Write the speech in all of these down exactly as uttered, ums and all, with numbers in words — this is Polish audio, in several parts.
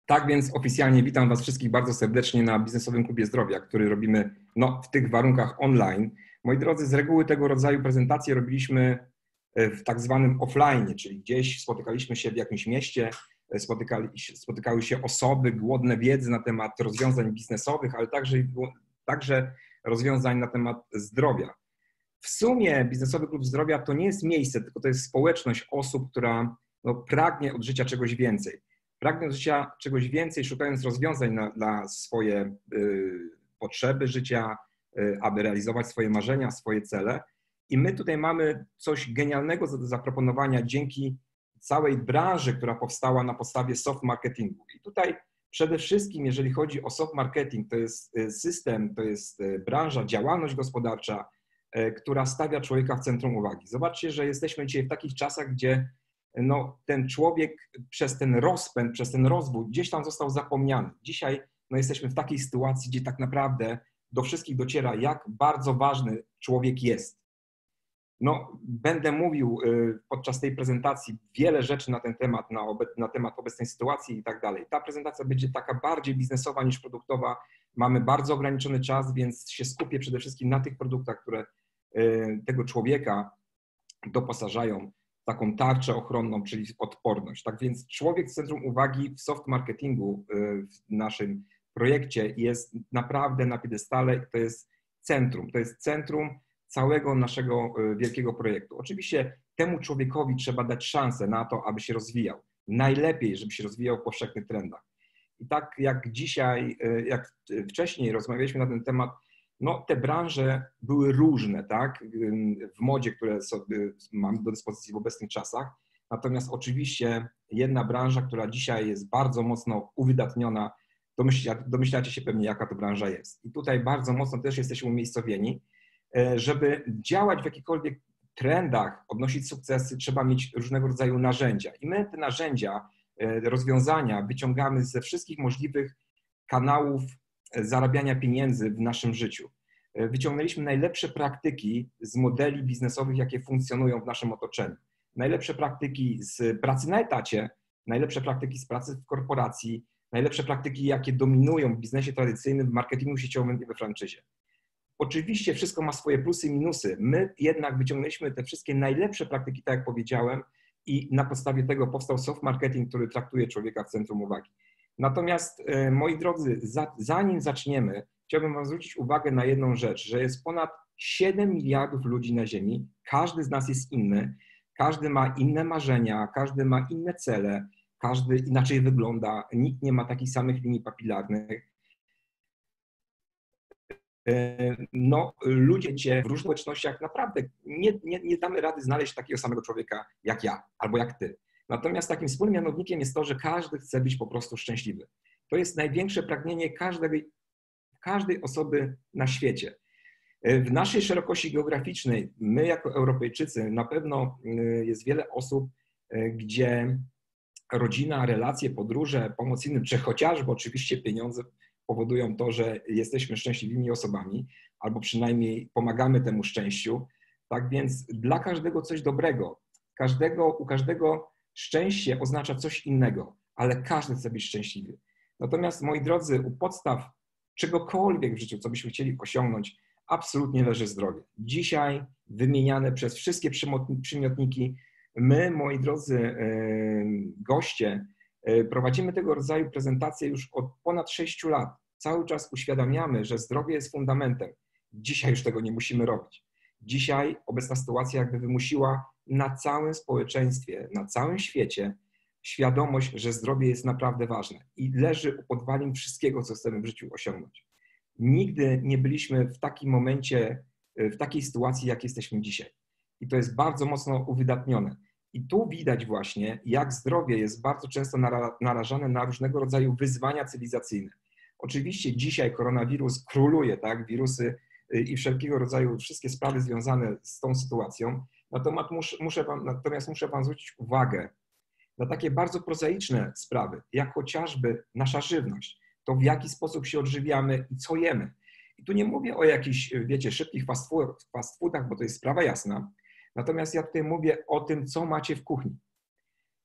Tak więc oficjalnie witam Was wszystkich bardzo serdecznie na Biznesowym Klubie Zdrowia, który robimy no, w tych warunkach online. Moi drodzy, z reguły tego rodzaju prezentacje robiliśmy w tak zwanym offline, czyli gdzieś spotykaliśmy się w jakimś mieście, spotykali, spotykały się osoby głodne wiedzy na temat rozwiązań biznesowych, ale także, także rozwiązań na temat zdrowia. W sumie Biznesowy Klub Zdrowia to nie jest miejsce, tylko to jest społeczność osób, która no, pragnie od życia czegoś więcej. Pragnie od życia czegoś więcej, szukając rozwiązań na, na swoje y, potrzeby życia, y, aby realizować swoje marzenia, swoje cele. I my tutaj mamy coś genialnego do zaproponowania dzięki całej branży, która powstała na podstawie soft marketingu. I tutaj przede wszystkim, jeżeli chodzi o soft marketing, to jest system, to jest branża, działalność gospodarcza, która stawia człowieka w centrum uwagi. Zobaczcie, że jesteśmy dzisiaj w takich czasach, gdzie no, ten człowiek przez ten rozpęd, przez ten rozwój gdzieś tam został zapomniany. Dzisiaj no, jesteśmy w takiej sytuacji, gdzie tak naprawdę do wszystkich dociera, jak bardzo ważny człowiek jest. No, będę mówił podczas tej prezentacji wiele rzeczy na ten temat, na, obe, na temat obecnej sytuacji i tak dalej. Ta prezentacja będzie taka bardziej biznesowa niż produktowa. Mamy bardzo ograniczony czas, więc się skupię przede wszystkim na tych produktach, które tego człowieka doposażają w taką tarczę ochronną, czyli odporność. Tak więc człowiek w centrum uwagi w soft marketingu w naszym projekcie jest naprawdę na piedestale. To jest centrum, to jest centrum całego naszego wielkiego projektu. Oczywiście temu człowiekowi trzeba dać szansę na to, aby się rozwijał. Najlepiej, żeby się rozwijał w powszechnych trendach. I tak jak dzisiaj, jak wcześniej rozmawialiśmy na ten temat, no te branże były różne, tak, w modzie, które sobie mamy do dyspozycji w obecnych czasach. Natomiast oczywiście jedna branża, która dzisiaj jest bardzo mocno uwydatniona, domyślacie, domyślacie się pewnie, jaka to branża jest. I tutaj bardzo mocno też jesteśmy umiejscowieni. Żeby działać w jakichkolwiek trendach, odnosić sukcesy, trzeba mieć różnego rodzaju narzędzia. I my te narzędzia, rozwiązania wyciągamy ze wszystkich możliwych kanałów zarabiania pieniędzy w naszym życiu. Wyciągnęliśmy najlepsze praktyki z modeli biznesowych, jakie funkcjonują w naszym otoczeniu. Najlepsze praktyki z pracy na etacie, najlepsze praktyki z pracy w korporacji, najlepsze praktyki, jakie dominują w biznesie tradycyjnym, w marketingu sieciowym i we franczyzie. Oczywiście wszystko ma swoje plusy i minusy. My jednak wyciągnęliśmy te wszystkie najlepsze praktyki, tak jak powiedziałem, i na podstawie tego powstał soft marketing, który traktuje człowieka w centrum uwagi. Natomiast, moi drodzy, za, zanim zaczniemy, chciałbym Wam zwrócić uwagę na jedną rzecz, że jest ponad siedem miliardów ludzi na Ziemi, każdy z nas jest inny, każdy ma inne marzenia, każdy ma inne cele, każdy inaczej wygląda, nikt nie ma takich samych linii papilarnych. No, ludzie w różnych społecznościach naprawdę nie, nie, nie damy rady znaleźć takiego samego człowieka jak ja albo jak ty. Natomiast takim wspólnym mianownikiem jest to, że każdy chce być po prostu szczęśliwy. To jest największe pragnienie każdej, każdej osoby na świecie. W naszej szerokości geograficznej, my jako Europejczycy, na pewno jest wiele osób, gdzie rodzina, relacje, podróże, pomoc innym, czy chociażby oczywiście pieniądze powodują to, że jesteśmy szczęśliwymi osobami, albo przynajmniej pomagamy temu szczęściu. Tak więc dla każdego coś dobrego, każdego, u każdego szczęście oznacza coś innego, ale każdy chce być szczęśliwy. Natomiast, moi drodzy, u podstaw czegokolwiek w życiu, co byśmy chcieli osiągnąć, absolutnie leży zdrowie. Dzisiaj wymieniane przez wszystkie przymiotniki, my, moi drodzy goście, prowadzimy tego rodzaju prezentacje już od ponad sześciu lat. Cały czas uświadamiamy, że zdrowie jest fundamentem. Dzisiaj już tego nie musimy robić. Dzisiaj obecna sytuacja jakby wymusiła na całym społeczeństwie, na całym świecie świadomość, że zdrowie jest naprawdę ważne i leży u podwalin wszystkiego, co chcemy w życiu osiągnąć. Nigdy nie byliśmy w takim momencie, w takiej sytuacji, jak jesteśmy dzisiaj. I to jest bardzo mocno uwydatnione. I tu widać właśnie, jak zdrowie jest bardzo często narażane na różnego rodzaju wyzwania cywilizacyjne. Oczywiście dzisiaj koronawirus króluje, tak, wirusy i wszelkiego rodzaju, wszystkie sprawy związane z tą sytuacją. Natomiast muszę, muszę wam, natomiast muszę Wam zwrócić uwagę na takie bardzo prozaiczne sprawy, jak chociażby nasza żywność, to w jaki sposób się odżywiamy i co jemy. I tu nie mówię o jakichś, wiecie, szybkich fast, food, fast foodach, bo to jest sprawa jasna. Natomiast ja tutaj mówię o tym, co macie w kuchni.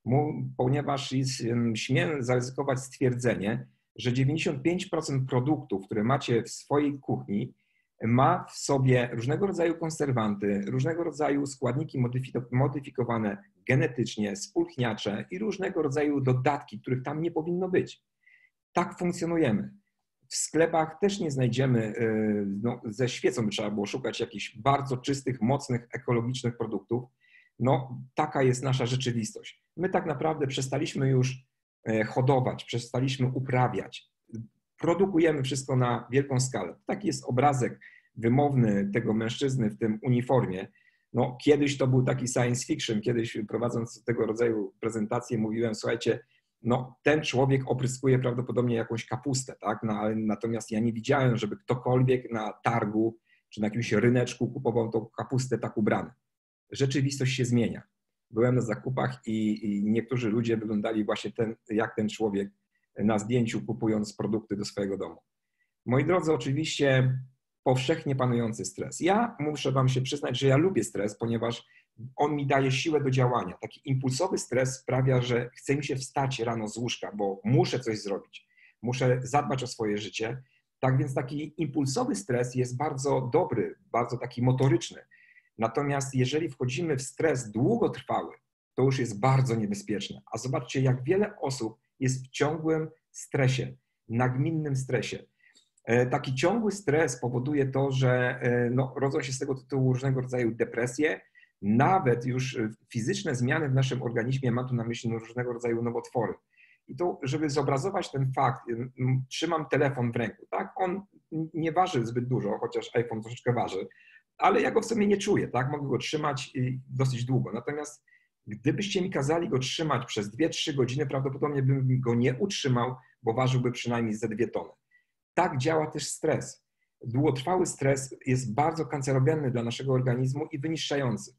ponieważ jest, śmiem zaryzykować stwierdzenie, że dziewięćdziesiąt pięć procent produktów, które macie w swojej kuchni, ma w sobie różnego rodzaju konserwanty, różnego rodzaju składniki modyfikowane genetycznie, spulchniacze i różnego rodzaju dodatki, których tam nie powinno być. Tak funkcjonujemy. W sklepach też nie znajdziemy, no, ze świecą by trzeba było szukać jakichś bardzo czystych, mocnych, ekologicznych produktów. No, taka jest nasza rzeczywistość. My tak naprawdę przestaliśmy już hodować, przestaliśmy uprawiać. Produkujemy wszystko na wielką skalę. Taki jest obrazek wymowny tego mężczyzny w tym uniformie. No, kiedyś to był taki science fiction, kiedyś prowadząc tego rodzaju prezentację mówiłem, słuchajcie, no, ten człowiek opryskuje prawdopodobnie jakąś kapustę, tak? No, ale natomiast ja nie widziałem, żeby ktokolwiek na targu czy na jakimś ryneczku kupował tą kapustę tak ubrany. Rzeczywistość się zmienia. Byłem na zakupach i, i niektórzy ludzie wyglądali właśnie ten, jak ten człowiek na zdjęciu, kupując produkty do swojego domu. Moi drodzy, oczywiście powszechnie panujący stres. Ja muszę wam się przyznać, że ja lubię stres, ponieważ on mi daje siłę do działania. Taki impulsowy stres sprawia, że chce mi się wstać rano z łóżka, bo muszę coś zrobić. Muszę zadbać o swoje życie. Tak więc taki impulsowy stres jest bardzo dobry, bardzo taki motoryczny. Natomiast jeżeli wchodzimy w stres długotrwały, to już jest bardzo niebezpieczne. A zobaczcie, jak wiele osób jest w ciągłym stresie, nagminnym stresie. Taki ciągły stres powoduje to, że no, rodzą się z tego tytułu różnego rodzaju depresje, nawet już fizyczne zmiany w naszym organizmie, mam tu na myśli no, różnego rodzaju nowotwory. I to, żeby zobrazować ten fakt, trzymam telefon w ręku, tak? On nie waży zbyt dużo, chociaż iPhone troszeczkę waży, ale ja go w sobie nie czuję, tak? Mogę go trzymać dosyć długo. Natomiast gdybyście mi kazali go trzymać przez dwie trzy godziny, prawdopodobnie bym go nie utrzymał, bo ważyłby przynajmniej ze dwie tony. Tak działa też stres. Długotrwały stres jest bardzo kancerogenny dla naszego organizmu i wyniszczający.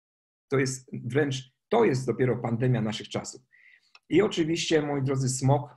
To jest wręcz, to jest dopiero pandemia naszych czasów. I oczywiście, moi drodzy, smog.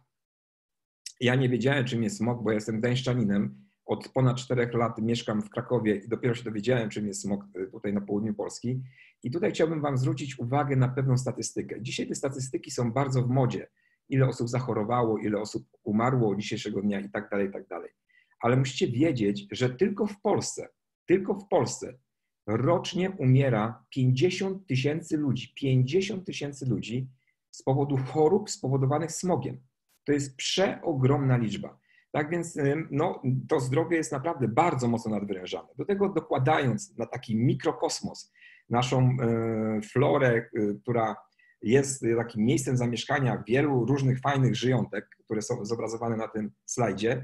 Ja nie wiedziałem, czym jest smog, bo ja jestem gdańszczaninem. Od ponad czterech lat mieszkam w Krakowie i dopiero się dowiedziałem, czym jest smog tutaj na południu Polski. I tutaj chciałbym wam zwrócić uwagę na pewną statystykę. Dzisiaj te statystyki są bardzo w modzie. Ile osób zachorowało, ile osób umarło dzisiejszego dnia i tak dalej, i tak dalej. Ale musicie wiedzieć, że tylko w Polsce, tylko w Polsce rocznie umiera pięćdziesiąt tysięcy ludzi, pięćdziesiąt tysięcy ludzi z powodu chorób spowodowanych smogiem. To jest przeogromna liczba. Tak więc no, to zdrowie jest naprawdę bardzo mocno nadwyrężane. Do tego dokładając na taki mikrokosmos naszą florę, która jest takim miejscem zamieszkania wielu różnych fajnych żyjątek, które są zobrazowane na tym slajdzie.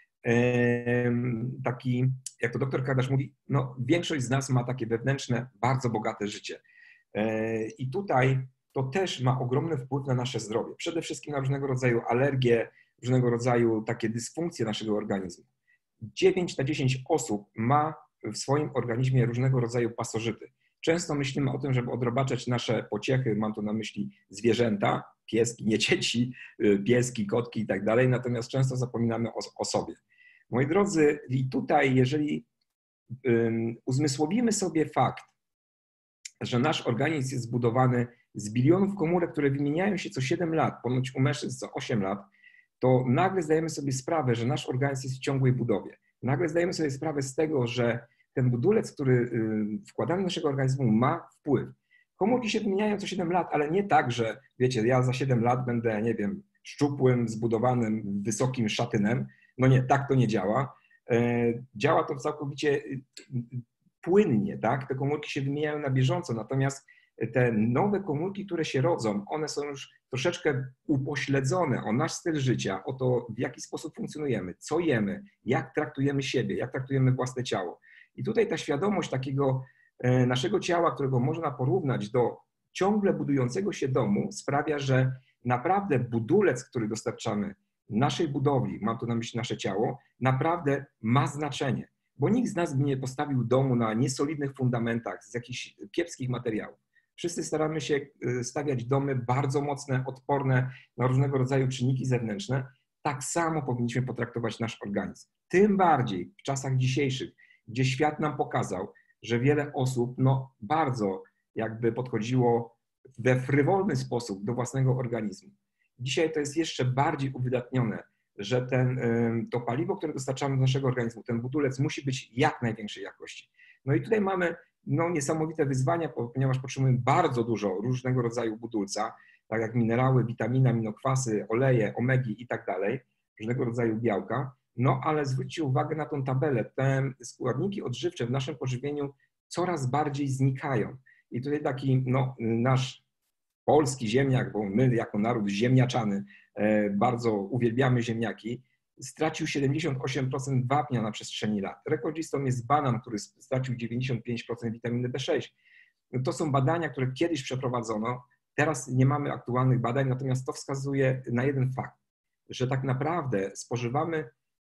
Taki, jak to doktor Kadasz mówi, no, większość z nas ma takie wewnętrzne, bardzo bogate życie. I tutaj to też ma ogromny wpływ na nasze zdrowie. Przede wszystkim na różnego rodzaju alergie, różnego rodzaju takie dysfunkcje naszego organizmu. dziewięć na dziesięć osób ma w swoim organizmie różnego rodzaju pasożyty. Często myślimy o tym, żeby odrobaczać nasze pociechy, mam tu na myśli zwierzęta, pieski, nie dzieci, pieski, kotki i tak dalej, natomiast często zapominamy o, o sobie. Moi drodzy, i tutaj jeżeli um, uzmysłowimy sobie fakt, że nasz organizm jest zbudowany z bilionów komórek, które wymieniają się co siedem lat, ponoć u mężczyzn co osiem lat, to nagle zdajemy sobie sprawę, że nasz organizm jest w ciągłej budowie. Nagle zdajemy sobie sprawę z tego, że ten budulec, który wkładamy do naszego organizmu, ma wpływ. Komórki się wymieniają co siedem lat, ale nie tak, że wiecie, ja za siedem lat będę, nie wiem, szczupłym, zbudowanym, wysokim szatynem. No nie, tak to nie działa. Działa to całkowicie płynnie, tak? Te komórki się wymieniają na bieżąco, natomiast te nowe komórki, które się rodzą, one są już troszeczkę upośledzone o nasz styl życia, o to, w jaki sposób funkcjonujemy, co jemy, jak traktujemy siebie, jak traktujemy własne ciało. I tutaj ta świadomość takiego naszego ciała, którego można porównać do ciągle budującego się domu, sprawia, że naprawdę budulec, który dostarczamy naszej budowli, mam tu na myśli nasze ciało, naprawdę ma znaczenie. Bo nikt z nas by nie postawił domu na niesolidnych fundamentach, z jakichś kiepskich materiałów. Wszyscy staramy się stawiać domy bardzo mocne, odporne na różnego rodzaju czynniki zewnętrzne. Tak samo powinniśmy potraktować nasz organizm. Tym bardziej w czasach dzisiejszych, gdzie świat nam pokazał, że wiele osób no, bardzo jakby podchodziło we frywolny sposób do własnego organizmu. Dzisiaj to jest jeszcze bardziej uwydatnione, że ten, to paliwo, które dostarczamy do naszego organizmu, ten budulec musi być jak największej jakości. No i tutaj mamy no, niesamowite wyzwania, ponieważ potrzebujemy bardzo dużo różnego rodzaju budulca, tak jak minerały, witaminy, aminokwasy, oleje, omegi i tak dalej, różnego rodzaju białka. No ale zwróćcie uwagę na tą tabelę. Te składniki odżywcze w naszym pożywieniu coraz bardziej znikają. I tutaj taki no, nasz polski ziemniak, bo my jako naród ziemniaczany bardzo uwielbiamy ziemniaki, stracił siedemdziesiąt osiem procent wapnia na przestrzeni lat. Rekordzistą jest banan, który stracił dziewięćdziesiąt pięć procent witaminy B sześć. To są badania, które kiedyś przeprowadzono. Teraz nie mamy aktualnych badań, natomiast to wskazuje na jeden fakt, że tak naprawdę spożywamy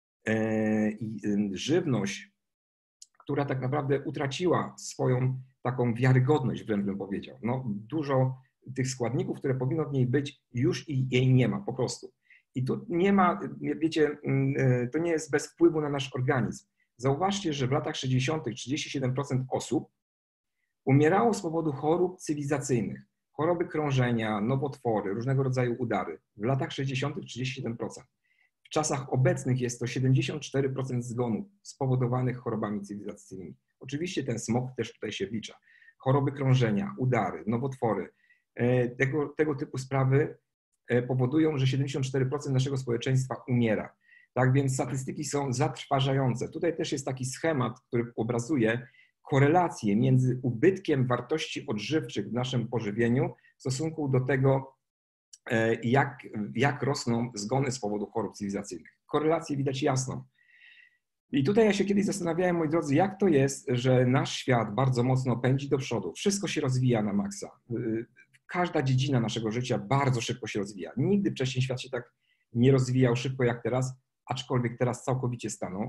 żywność, która tak naprawdę utraciła swoją taką wiarygodność, wręcz bym powiedział. No, dużo tych składników, które powinno w niej być, już i jej nie ma po prostu. I tu nie ma, wiecie, to nie jest bez wpływu na nasz organizm. Zauważcie, że w latach sześćdziesiątych trzydzieści siedem procent osób umierało z powodu chorób cywilizacyjnych. Choroby krążenia, nowotwory, różnego rodzaju udary. W latach sześćdziesiątych trzydzieści siedem procent. W czasach obecnych jest to siedemdziesiąt cztery procent zgonów spowodowanych chorobami cywilizacyjnymi. Oczywiście ten smog też tutaj się wlicza. Choroby krążenia, udary, nowotwory. Tego, tego typu sprawy powodują, że siedemdziesiąt cztery procent naszego społeczeństwa umiera. Tak więc statystyki są zatrważające. Tutaj też jest taki schemat, który obrazuje korelację między ubytkiem wartości odżywczych w naszym pożywieniu w stosunku do tego, jak, jak rosną zgony z powodu chorób cywilizacyjnych. Korelację widać jasną. I tutaj ja się kiedyś zastanawiałem, moi drodzy, jak to jest, że nasz świat bardzo mocno pędzi do przodu. Wszystko się rozwija na maksa. Każda dziedzina naszego życia bardzo szybko się rozwija. Nigdy wcześniej świat się tak nie rozwijał szybko jak teraz, aczkolwiek teraz całkowicie stanął.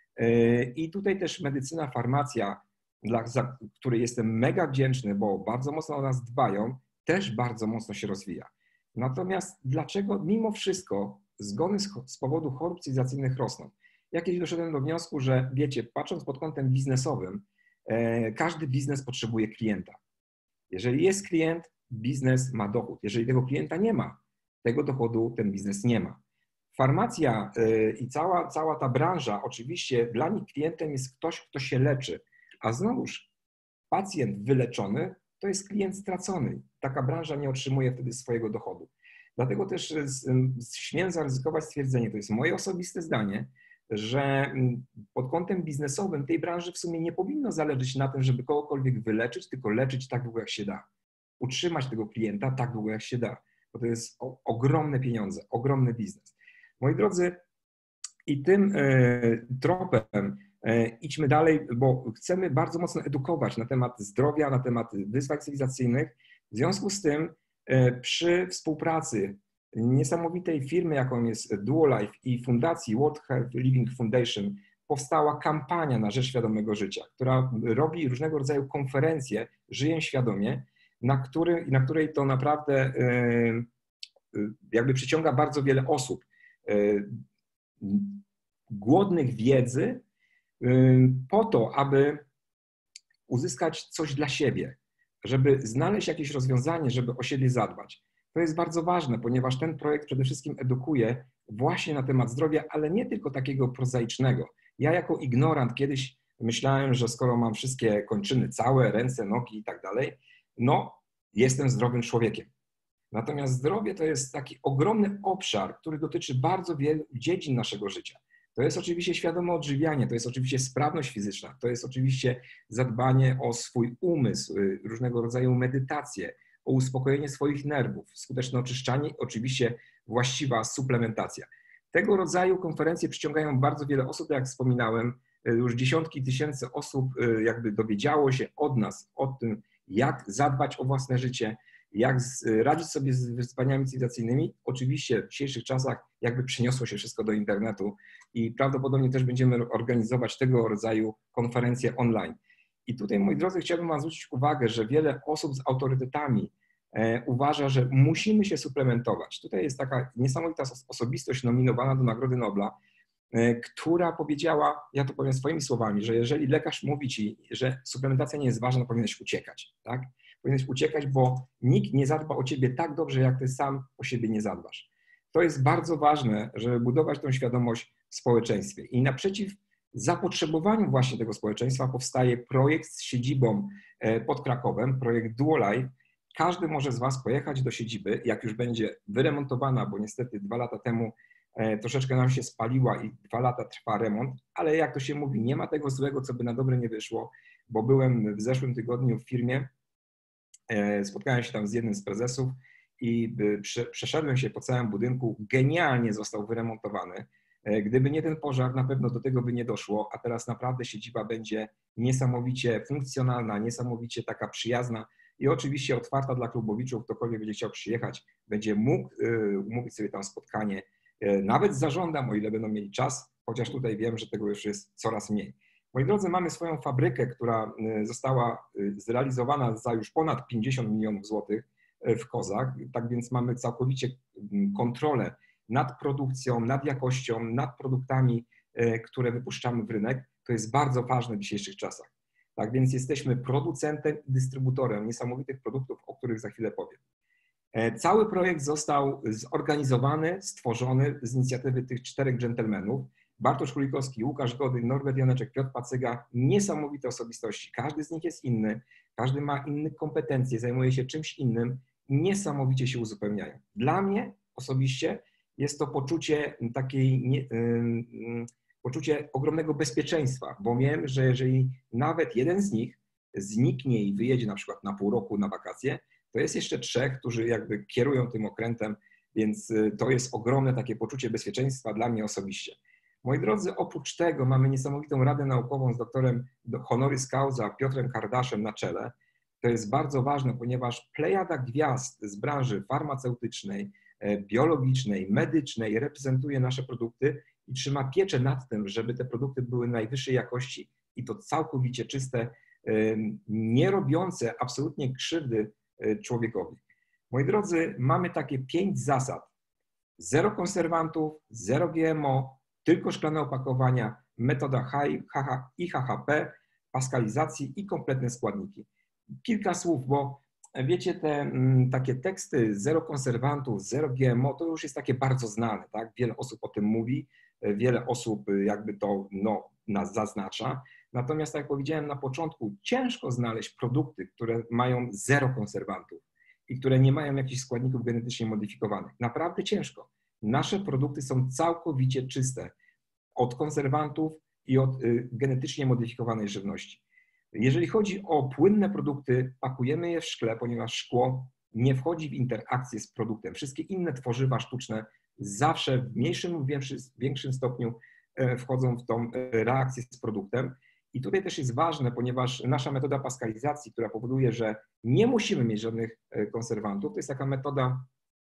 I tutaj też medycyna, farmacja, dla za której jestem mega wdzięczny, bo bardzo mocno o nas dbają, też bardzo mocno się rozwija. Natomiast dlaczego mimo wszystko zgony z, z powodu chorób cywilizacyjnych rosną? Ja kiedyś doszedłem do wniosku, że wiecie, patrząc pod kątem biznesowym, e, każdy biznes potrzebuje klienta. Jeżeli jest klient, biznes ma dochód. Jeżeli tego klienta nie ma, tego dochodu ten biznes nie ma. Farmacja e, i cała, cała ta branża, oczywiście dla nich klientem jest ktoś, kto się leczy, a znowuż pacjent wyleczony to jest klient stracony. Taka branża nie otrzymuje wtedy swojego dochodu. Dlatego też śmiem zaryzykować stwierdzenie, to jest moje osobiste zdanie, że pod kątem biznesowym tej branży w sumie nie powinno zależeć na tym, żeby kogokolwiek wyleczyć, tylko leczyć tak długo, jak się da. Utrzymać tego klienta tak długo, jak się da, bo to jest o, ogromne pieniądze, ogromny biznes. Moi drodzy, i tym e, tropem e, idźmy dalej, bo chcemy bardzo mocno edukować na temat zdrowia, na temat wyzwań cywilizacyjnych. W związku z tym e, przy współpracy niesamowitej firmy, jaką jest Duolife i fundacji World Health Living Foundation powstała kampania na rzecz świadomego życia, która robi różnego rodzaju konferencje Żyję świadomie, na, który, na której to naprawdę jakby przyciąga bardzo wiele osób głodnych wiedzy po to, aby uzyskać coś dla siebie, żeby znaleźć jakieś rozwiązanie, żeby o siebie zadbać. To jest bardzo ważne, ponieważ ten projekt przede wszystkim edukuje właśnie na temat zdrowia, ale nie tylko takiego prozaicznego. Ja jako ignorant kiedyś myślałem, że skoro mam wszystkie kończyny całe, ręce, nogi i tak dalej, no jestem zdrowym człowiekiem. Natomiast zdrowie to jest taki ogromny obszar, który dotyczy bardzo wielu dziedzin naszego życia. To jest oczywiście świadome odżywianie, to jest oczywiście sprawność fizyczna, to jest oczywiście zadbanie o swój umysł, różnego rodzaju medytacje, o uspokojenie swoich nerwów, skuteczne oczyszczanie i oczywiście właściwa suplementacja. Tego rodzaju konferencje przyciągają bardzo wiele osób, jak wspominałem, już dziesiątki tysięcy osób jakby dowiedziało się od nas o tym, jak zadbać o własne życie, jak radzić sobie z wyzwaniami cywilizacyjnymi. Oczywiście w dzisiejszych czasach jakby przeniosło się wszystko do internetu i prawdopodobnie też będziemy organizować tego rodzaju konferencje online. I tutaj, moi drodzy, chciałbym wam zwrócić uwagę, że wiele osób z autorytetami e, uważa, że musimy się suplementować. Tutaj jest taka niesamowita osobistość nominowana do Nagrody Nobla, e, która powiedziała, ja to powiem swoimi słowami, że jeżeli lekarz mówi ci, że suplementacja nie jest ważna, to powinieneś uciekać. Tak? powinieneś uciekać, bo nikt nie zadba o ciebie tak dobrze, jak ty sam o siebie nie zadbasz. To jest bardzo ważne, żeby budować tą świadomość w społeczeństwie. I naprzeciw zapotrzebowaniu właśnie tego społeczeństwa powstaje projekt z siedzibą pod Krakowem, projekt DuoLife. Każdy może z Was pojechać do siedziby, jak już będzie wyremontowana, bo niestety dwa lata temu troszeczkę nam się spaliła i dwa lata trwa remont, ale jak to się mówi, nie ma tego złego, co by na dobre nie wyszło, bo byłem w zeszłym tygodniu w firmie, spotkałem się tam z jednym z prezesów i przeszedłem się po całym budynku, genialnie został wyremontowany. Gdyby nie ten pożar, na pewno do tego by nie doszło, a teraz naprawdę siedziba będzie niesamowicie funkcjonalna, niesamowicie taka przyjazna i oczywiście otwarta dla klubowiczów. Ktokolwiek będzie chciał przyjechać, będzie mógł umówić sobie tam spotkanie, nawet z zarządem, o ile będą mieli czas, chociaż tutaj wiem, że tego już jest coraz mniej. Moi drodzy, mamy swoją fabrykę, która została zrealizowana za już ponad pięćdziesiąt milionów złotych w Kozach, tak więc mamy całkowicie kontrolę nad produkcją, nad jakością, nad produktami, które wypuszczamy w rynek. To jest bardzo ważne w dzisiejszych czasach. Tak więc jesteśmy producentem i dystrybutorem niesamowitych produktów, o których za chwilę powiem. Cały projekt został zorganizowany, stworzony z inicjatywy tych czterech dżentelmenów. Bartosz Królikowski, Łukasz Godyń, Norbert Janeczek, Piotr Pacyga, niesamowite osobistości. Każdy z nich jest inny, każdy ma inne kompetencje, zajmuje się czymś innym, niesamowicie się uzupełniają. Dla mnie osobiście jest to poczucie takiej, nie, yy, poczucie ogromnego bezpieczeństwa, bo wiem, że jeżeli nawet jeden z nich zniknie i wyjedzie na przykład na pół roku na wakacje, to jest jeszcze trzech, którzy jakby kierują tym okrętem, więc to jest ogromne takie poczucie bezpieczeństwa dla mnie osobiście. Moi drodzy, oprócz tego mamy niesamowitą radę naukową z doktorem honoris causa Piotrem Kardaszem na czele. To jest bardzo ważne, ponieważ plejada gwiazd z branży farmaceutycznej, biologicznej, medycznej reprezentuje nasze produkty i trzyma pieczę nad tym, żeby te produkty były najwyższej jakości i to całkowicie czyste, nie robiące absolutnie krzywdy człowiekowi. Moi drodzy, mamy takie pięć zasad. Zero konserwantów, zero G M O, tylko szklane opakowania, metoda I H H P, paskalizacji i kompletne składniki. Kilka słów, bo wiecie, te takie teksty zero konserwantów, zero G M O, to już jest takie bardzo znane, tak? Wiele osób o tym mówi, wiele osób jakby to no, nas zaznacza. Natomiast, tak jak powiedziałem na początku, ciężko znaleźć produkty, które mają zero konserwantów i które nie mają jakichś składników genetycznie modyfikowanych. Naprawdę ciężko. Nasze produkty są całkowicie czyste od konserwantów i od y, genetycznie modyfikowanej żywności. Jeżeli chodzi o płynne produkty, pakujemy je w szkle, ponieważ szkło nie wchodzi w interakcję z produktem. Wszystkie inne tworzywa sztuczne zawsze w mniejszym lub większym stopniu wchodzą w tą reakcję z produktem. I tutaj też jest ważne, ponieważ nasza metoda paskalizacji, która powoduje, że nie musimy mieć żadnych konserwantów, to jest taka metoda,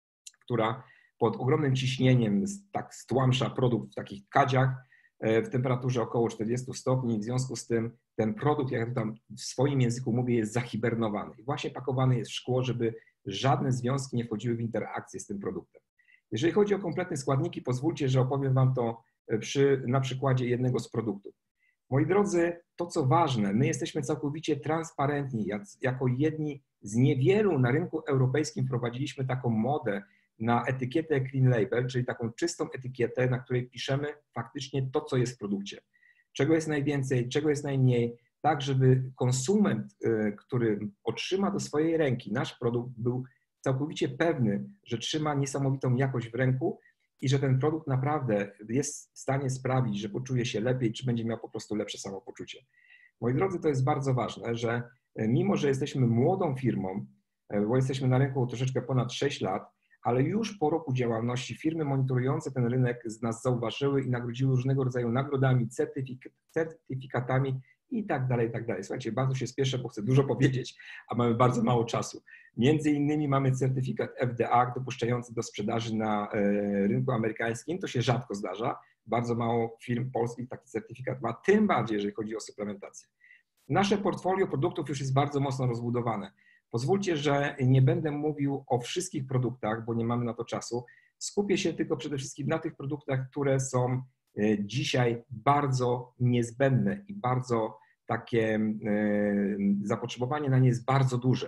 która pod ogromnym ciśnieniem tak stłamsza produkt w takich kadziach w temperaturze około czterdziestu stopni. W związku z tym ten produkt, jak tam w swoim języku mówię, jest zahibernowany. I właśnie pakowany jest w szkło, żeby żadne związki nie wchodziły w interakcję z tym produktem. Jeżeli chodzi o kompletne składniki, pozwólcie, że opowiem Wam to przy, na przykładzie jednego z produktów. Moi drodzy, to co ważne, my jesteśmy całkowicie transparentni. Jako jedni z niewielu na rynku europejskim wprowadziliśmy taką modę na etykietę Clean Label, czyli taką czystą etykietę, na której piszemy faktycznie to, co jest w produkcie. Czego jest najwięcej, czego jest najmniej, tak żeby konsument, który otrzyma do swojej ręki nasz produkt, był całkowicie pewny, że trzyma niesamowitą jakość w ręku i że ten produkt naprawdę jest w stanie sprawić, że poczuje się lepiej, czy będzie miał po prostu lepsze samopoczucie. Moi drodzy, to jest bardzo ważne, że mimo, że jesteśmy młodą firmą, bo jesteśmy na rynku troszeczkę ponad sześć lat, ale już po roku działalności firmy monitorujące ten rynek z nas zauważyły i nagrodziły różnego rodzaju nagrodami, certyfik- certyfikatami i tak dalej, i tak dalej. Słuchajcie, bardzo się spieszę, bo chcę dużo powiedzieć, a mamy bardzo mało czasu. Między innymi mamy certyfikat F D A dopuszczający do sprzedaży na rynku amerykańskim. To się rzadko zdarza. Bardzo mało firm polskich taki certyfikat ma, tym bardziej, jeżeli chodzi o suplementację. Nasze portfolio produktów już jest bardzo mocno rozbudowane. Pozwólcie, że nie będę mówił o wszystkich produktach, bo nie mamy na to czasu. Skupię się tylko przede wszystkim na tych produktach, które są dzisiaj bardzo niezbędne i bardzo takie zapotrzebowanie na nie jest bardzo duże.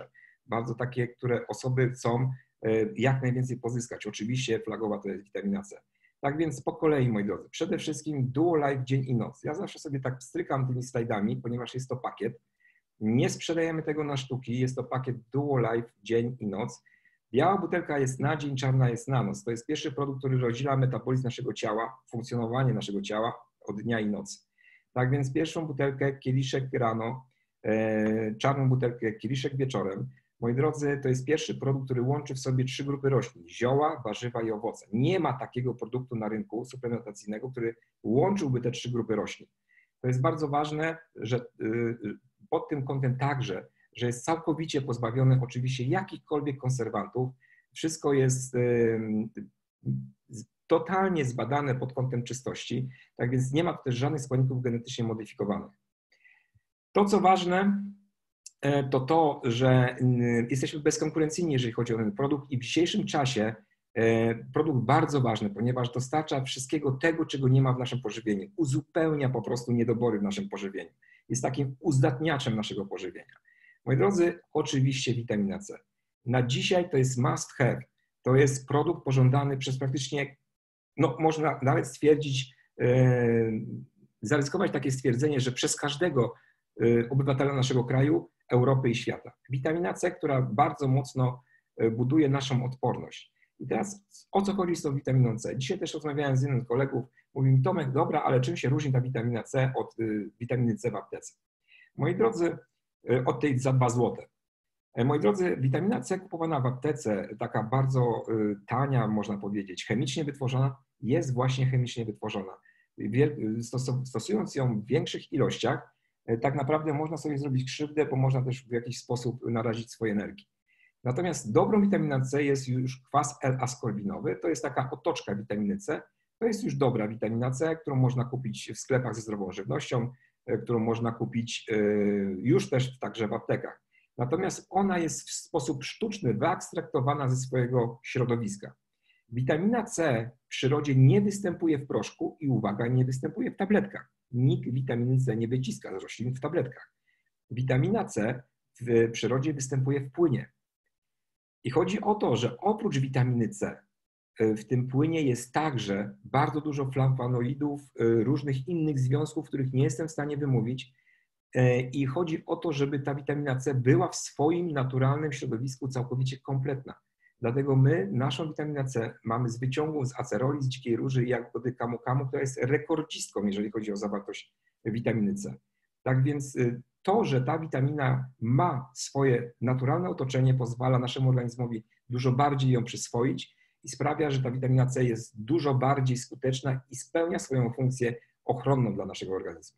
bardzo takie, które osoby chcą jak najwięcej pozyskać. Oczywiście flagowa to jest witamina C. Tak więc po kolei, moi drodzy, przede wszystkim Duo Life dzień i noc. Ja zawsze sobie tak strykam tymi slajdami, ponieważ jest to pakiet. Nie sprzedajemy tego na sztuki, jest to pakiet Duo Life dzień i noc. Biała butelka jest na dzień, czarna jest na noc. To jest pierwszy produkt, który rozdziela metabolizm naszego ciała, funkcjonowanie naszego ciała od dnia i nocy. Tak więc pierwszą butelkę kieliszek rano, e, czarną butelkę kieliszek wieczorem. Moi drodzy, to jest pierwszy produkt, który łączy w sobie trzy grupy roślin: zioła, warzywa i owoce. Nie ma takiego produktu na rynku suplementacyjnego, który łączyłby te trzy grupy roślin. To jest bardzo ważne, że pod tym kątem także, że jest całkowicie pozbawiony oczywiście jakichkolwiek konserwantów. Wszystko jest totalnie zbadane pod kątem czystości, tak więc nie ma też żadnych składników genetycznie modyfikowanych. To, co ważne, to to, że jesteśmy bezkonkurencyjni, jeżeli chodzi o ten produkt i w dzisiejszym czasie produkt bardzo ważny, ponieważ dostarcza wszystkiego tego, czego nie ma w naszym pożywieniu. Uzupełnia po prostu niedobory w naszym pożywieniu. Jest takim uzdatniaczem naszego pożywienia. Moi drodzy, oczywiście witamina C. Na dzisiaj to jest must have. To jest produkt pożądany przez praktycznie, no można nawet stwierdzić, yy, zaryzykować takie stwierdzenie, że przez każdego yy, obywatela naszego kraju, Europy i świata. Witamina C, która bardzo mocno buduje naszą odporność. I teraz o co chodzi z tą witaminą C? Dzisiaj też rozmawiałem z jednym z kolegów, mówi mi: Tomek, dobra, ale czym się różni ta witamina C od y, witaminy C w aptece? Moi drodzy, y, od tej za dwa złote. Moi drodzy, witamina C kupowana w aptece, taka bardzo y, tania, można powiedzieć, chemicznie wytworzona, jest właśnie chemicznie wytworzona. Stosując ją w większych ilościach, y, tak naprawdę można sobie zrobić krzywdę, bo można też w jakiś sposób narazić swoje energii. Natomiast dobrą witaminą C jest już kwas L-askorbinowy, to jest taka otoczka witaminy C. To jest już dobra witamina C, którą można kupić w sklepach ze zdrową żywnością, którą można kupić już też także w aptekach. Natomiast ona jest w sposób sztuczny wyekstraktowana ze swojego środowiska. Witamina C w przyrodzie nie występuje w proszku i uwaga, nie występuje w tabletkach. Nikt witaminy C nie wyciska z roślin w tabletkach. Witamina C w przyrodzie występuje w płynie. I chodzi o to, że oprócz witaminy C w tym płynie jest także bardzo dużo flavonoidów, różnych innych związków, których nie jestem w stanie wymówić. I chodzi o to, żeby ta witamina C była w swoim naturalnym środowisku całkowicie kompletna. Dlatego my naszą witaminę C mamy z wyciągu z aceroli, z dzikiej róży i jagody kamu kamu, która jest rekordzistką, jeżeli chodzi o zawartość witaminy C. Tak więc to, że ta witamina ma swoje naturalne otoczenie, pozwala naszemu organizmowi dużo bardziej ją przyswoić i sprawia, że ta witamina C jest dużo bardziej skuteczna i spełnia swoją funkcję ochronną dla naszego organizmu.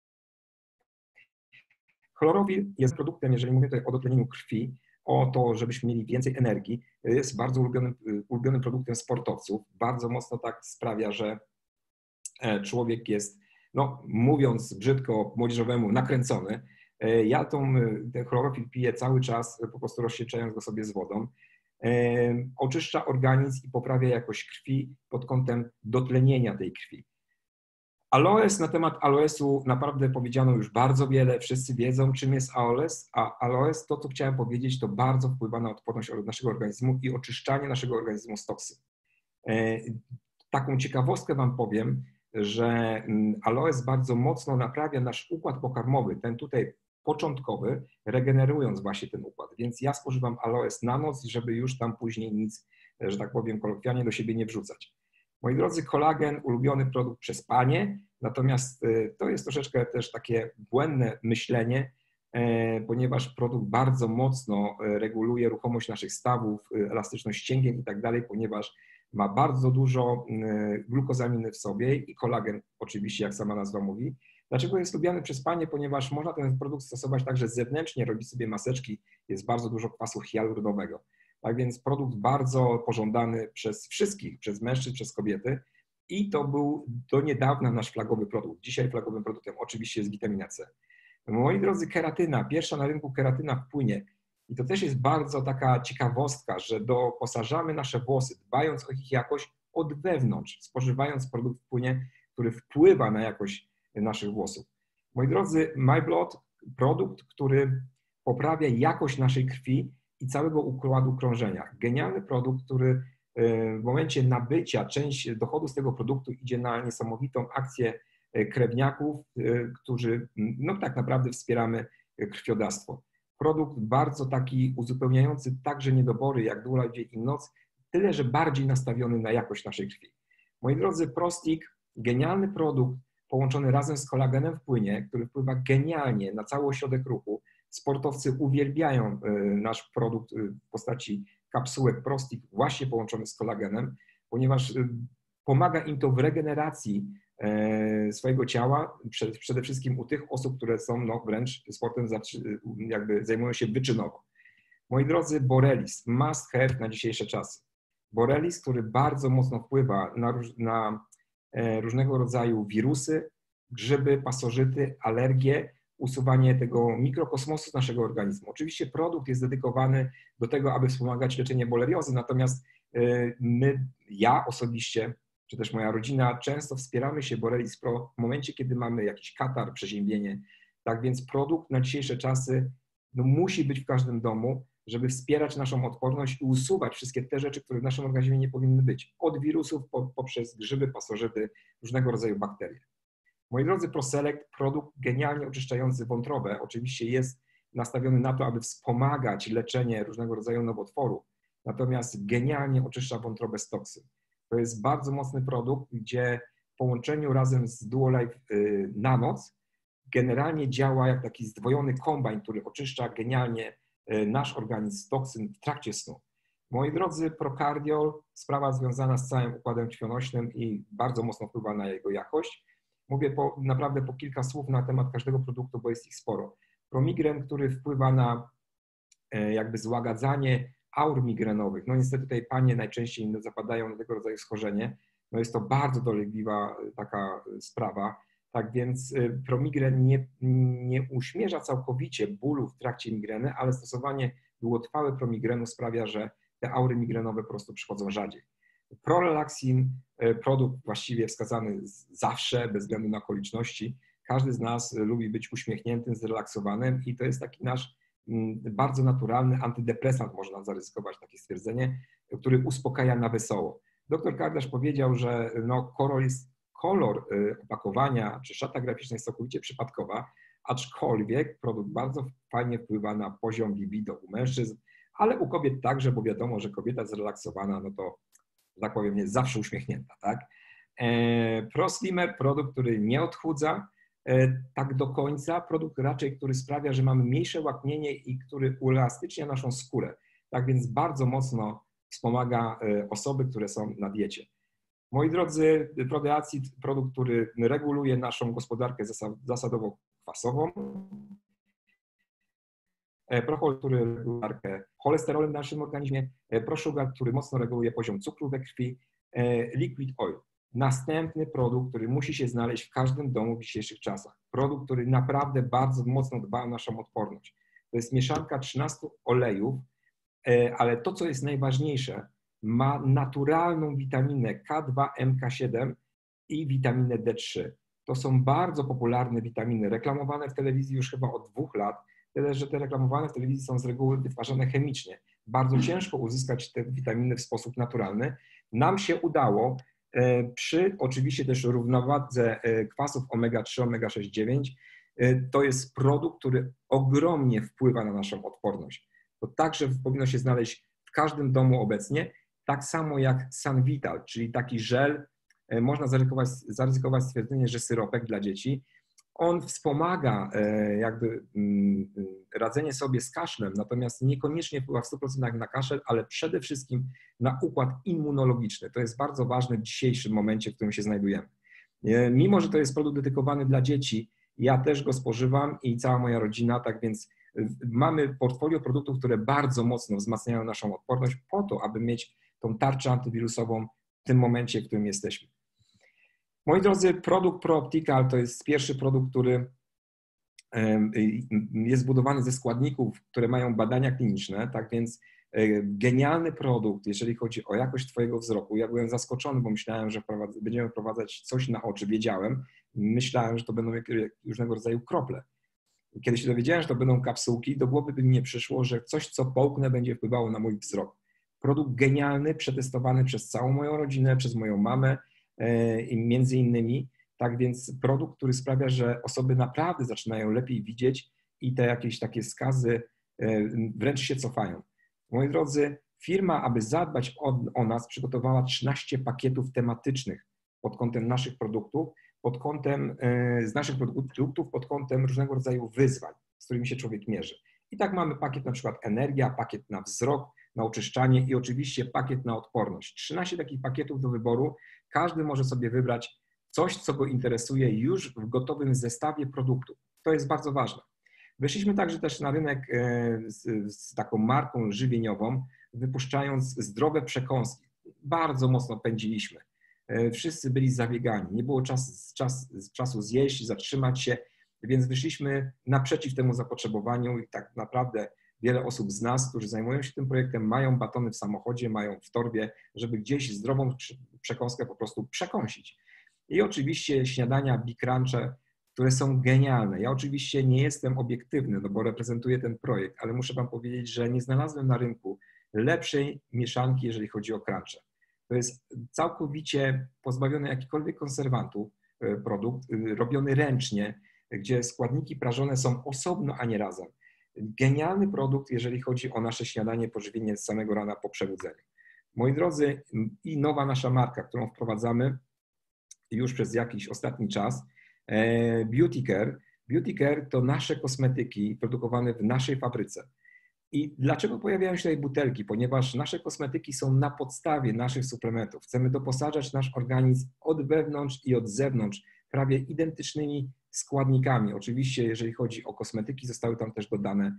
Chlorofil jest produktem, jeżeli mówię tutaj o dotlenieniu krwi, o to, żebyśmy mieli więcej energii, jest bardzo ulubionym, ulubionym produktem sportowców. Bardzo mocno tak sprawia, że człowiek jest, no mówiąc brzydko po młodzieżowemu, nakręcony. Ja tą, ten chlorofil piję cały czas, po prostu rozsieczając go sobie z wodą. Oczyszcza organizm i poprawia jakość krwi pod kątem dotlenienia tej krwi. Aloes, na temat aloesu naprawdę powiedziano już bardzo wiele, wszyscy wiedzą, czym jest aloes, a aloes, to co chciałem powiedzieć, to bardzo wpływa na odporność naszego organizmu i oczyszczanie naszego organizmu z toksyn. Taką ciekawostkę wam powiem, że aloes bardzo mocno naprawia nasz układ pokarmowy, ten tutaj początkowy, regenerując właśnie ten układ, więc ja spożywam aloes na noc, żeby już tam później nic, że tak powiem kolokwialnie, do siebie nie wrzucać. Moi drodzy, kolagen, ulubiony produkt przez panie, natomiast to jest troszeczkę też takie błędne myślenie, ponieważ produkt bardzo mocno reguluje ruchomość naszych stawów, elastyczność ścięgien i tak dalej, ponieważ ma bardzo dużo glukozaminy w sobie i kolagen oczywiście, jak sama nazwa mówi. Dlaczego jest lubiany przez panie? Ponieważ można ten produkt stosować także zewnętrznie, robić sobie maseczki, jest bardzo dużo kwasu hialuronowego. Tak więc produkt bardzo pożądany przez wszystkich, przez mężczyzn, przez kobiety i to był do niedawna nasz flagowy produkt. Dzisiaj flagowym produktem oczywiście jest witamina C. Moi drodzy, keratyna, pierwsza na rynku keratyna w płynie i to też jest bardzo taka ciekawostka, że doposażamy nasze włosy, dbając o ich jakość od wewnątrz, spożywając produkt w płynie, który wpływa na jakość naszych włosów. Moi drodzy, MyBlood, produkt, który poprawia jakość naszej krwi i całego układu krążenia. Genialny produkt, który w momencie nabycia część dochodu z tego produktu idzie na niesamowitą akcję krewniaków, którzy no tak naprawdę wspieramy krwiodawstwo. Produkt bardzo taki uzupełniający także niedobory jak długa dzień i noc, tyle że bardziej nastawiony na jakość naszej krwi. Moi drodzy, Prostic, genialny produkt połączony razem z kolagenem w płynie, który wpływa genialnie na cały ośrodek ruchu. Sportowcy uwielbiają nasz produkt w postaci kapsułek Prostic właśnie połączony z kolagenem, ponieważ pomaga im to w regeneracji swojego ciała, przede wszystkim u tych osób, które są no, wręcz sportem jakby zajmują się wyczynowo. Moi drodzy, Borelis, must have na dzisiejsze czasy. Borelis, który bardzo mocno wpływa na, róż, na różnego rodzaju wirusy, grzyby, pasożyty, alergie, usuwanie tego mikrokosmosu z naszego organizmu. Oczywiście produkt jest dedykowany do tego, aby wspomagać leczenie boleriozy, natomiast my, ja osobiście, czy też moja rodzina, często wspieramy się Borelis Pro w momencie, kiedy mamy jakiś katar, przeziębienie. Tak więc produkt na dzisiejsze czasy no, musi być w każdym domu, żeby wspierać naszą odporność i usuwać wszystkie te rzeczy, które w naszym organizmie nie powinny być. Od wirusów po, poprzez grzyby, pasożyty, różnego rodzaju bakterie. Moi drodzy, ProSelect, produkt genialnie oczyszczający wątrobę, oczywiście jest nastawiony na to, aby wspomagać leczenie różnego rodzaju nowotworów, natomiast genialnie oczyszcza wątrobę z toksyn. To jest bardzo mocny produkt, gdzie w połączeniu razem z Duolife na noc generalnie działa jak taki zdwojony kombajn, który oczyszcza genialnie nasz organizm z toksyn w trakcie snu. Moi drodzy, ProCardiol, sprawa związana z całym układem krwionośnym i bardzo mocno wpływa na jego jakość. Mówię po, naprawdę po kilka słów na temat każdego produktu, bo jest ich sporo. Promigren, który wpływa na jakby złagadzanie aur migrenowych. No niestety tutaj panie najczęściej zapadają na tego rodzaju schorzenie. No jest to bardzo dolegliwa taka sprawa. Tak więc promigren nie, nie uśmierza całkowicie bólu w trakcie migreny, ale stosowanie długotrwałe promigrenu sprawia, że te aury migrenowe po prostu przychodzą rzadziej. Prorelaxin, produkt właściwie wskazany zawsze, bez względu na okoliczności. Każdy z nas lubi być uśmiechniętym, zrelaksowanym i to jest taki nasz bardzo naturalny antydepresant, można zaryzykować takie stwierdzenie, który uspokaja na wesoło. Doktor Kardasz powiedział, że no, kolor, jest, kolor opakowania czy szata graficzna jest całkowicie przypadkowa, aczkolwiek produkt bardzo fajnie wpływa na poziom libido u mężczyzn, ale u kobiet także, bo wiadomo, że kobieta zrelaksowana, no to tak powiem, jest zawsze uśmiechnięta, tak? ProSlimmer, produkt, który nie odchudza tak do końca, produkt raczej, który sprawia, że mamy mniejsze łaknienie i który uelastycznia naszą skórę. Tak więc bardzo mocno wspomaga osoby, które są na diecie. Moi drodzy, Prodeacid, produkt, który reguluje naszą gospodarkę zasadowo-kwasową. Prochol, który reguluje cholesterolu w naszym organizmie. Prosugar, który mocno reguluje poziom cukru we krwi. Liquid Oil. Następny produkt, który musi się znaleźć w każdym domu w dzisiejszych czasach. Produkt, który naprawdę bardzo mocno dba o naszą odporność. To jest mieszanka trzynastu olejów, ale to, co jest najważniejsze, ma naturalną witaminę K dwa M K siedem i witaminę D trzy. To są bardzo popularne witaminy, reklamowane w telewizji już chyba od dwóch lat, tyle że te reklamowane w telewizji są z reguły wytwarzane chemicznie. Bardzo ciężko uzyskać te witaminy w sposób naturalny. Nam się udało przy oczywiście też równowadze kwasów omega trzy, omega sześć, dziewięć. To jest produkt, który ogromnie wpływa na naszą odporność. To także powinno się znaleźć w każdym domu obecnie, tak samo jak Sanvital, czyli taki żel, można zaryzykować, zaryzykować stwierdzenie, że syropek dla dzieci. On wspomaga jakby radzenie sobie z kaszlem, natomiast niekoniecznie wpływa w stu procentach na kaszel, ale przede wszystkim na układ immunologiczny. To jest bardzo ważne w dzisiejszym momencie, w którym się znajdujemy. Mimo że to jest produkt dedykowany dla dzieci, ja też go spożywam i cała moja rodzina, tak więc mamy portfolio produktów, które bardzo mocno wzmacniają naszą odporność po to, aby mieć tą tarczę antywirusową w tym momencie, w którym jesteśmy. Moi drodzy, produkt ProOptical to jest pierwszy produkt, który jest zbudowany ze składników, które mają badania kliniczne, tak więc genialny produkt, jeżeli chodzi o jakość Twojego wzroku. Ja byłem zaskoczony, bo myślałem, że będziemy wprowadzać coś na oczy, wiedziałem, myślałem, że to będą różnego rodzaju krople. Kiedy się dowiedziałem, że to będą kapsułki, do głowy by mi nie przyszło, że coś, co połknę, będzie wpływało na mój wzrok. Produkt genialny, przetestowany przez całą moją rodzinę, przez moją mamę i między innymi. Tak więc produkt, który sprawia, że osoby naprawdę zaczynają lepiej widzieć i te jakieś takie skazy wręcz się cofają. Moi drodzy, firma, aby zadbać o, o nas, przygotowała trzynaście pakietów tematycznych pod kątem naszych produktów, pod kątem z naszych produktów, pod kątem różnego rodzaju wyzwań, z którymi się człowiek mierzy. I tak mamy pakiet na przykład energia, pakiet na wzrok, na oczyszczanie i oczywiście pakiet na odporność. trzynaście takich pakietów do wyboru. Każdy może sobie wybrać coś, co go interesuje już w gotowym zestawie produktów. To jest bardzo ważne. Weszliśmy także też na rynek z, z taką marką żywieniową, wypuszczając zdrowe przekąski. Bardzo mocno pędziliśmy. Wszyscy byli zabiegani. Nie było czas, czas, czasu zjeść, zatrzymać się, więc wyszliśmy naprzeciw temu zapotrzebowaniu i tak naprawdę wiele osób z nas, którzy zajmują się tym projektem, mają batony w samochodzie, mają w torbie, żeby gdzieś zdrową przekąskę po prostu przekąsić. I oczywiście śniadania Big Crunche, które są genialne. Ja oczywiście nie jestem obiektywny, no bo reprezentuję ten projekt, ale muszę wam powiedzieć, że nie znalazłem na rynku lepszej mieszanki, jeżeli chodzi o crunche. To jest całkowicie pozbawiony jakichkolwiek konserwantów produkt, robiony ręcznie, gdzie składniki prażone są osobno, a nie razem. Genialny produkt, jeżeli chodzi o nasze śniadanie, pożywienie z samego rana po przebudzeniu. Moi drodzy, i nowa nasza marka, którą wprowadzamy już przez jakiś ostatni czas, Beauty Care. Beauty Care to nasze kosmetyki produkowane w naszej fabryce. I dlaczego pojawiają się tutaj butelki? Ponieważ nasze kosmetyki są na podstawie naszych suplementów. Chcemy doposażać nasz organizm od wewnątrz i od zewnątrz prawie identycznymi składnikami. Oczywiście, jeżeli chodzi o kosmetyki, zostały tam też dodane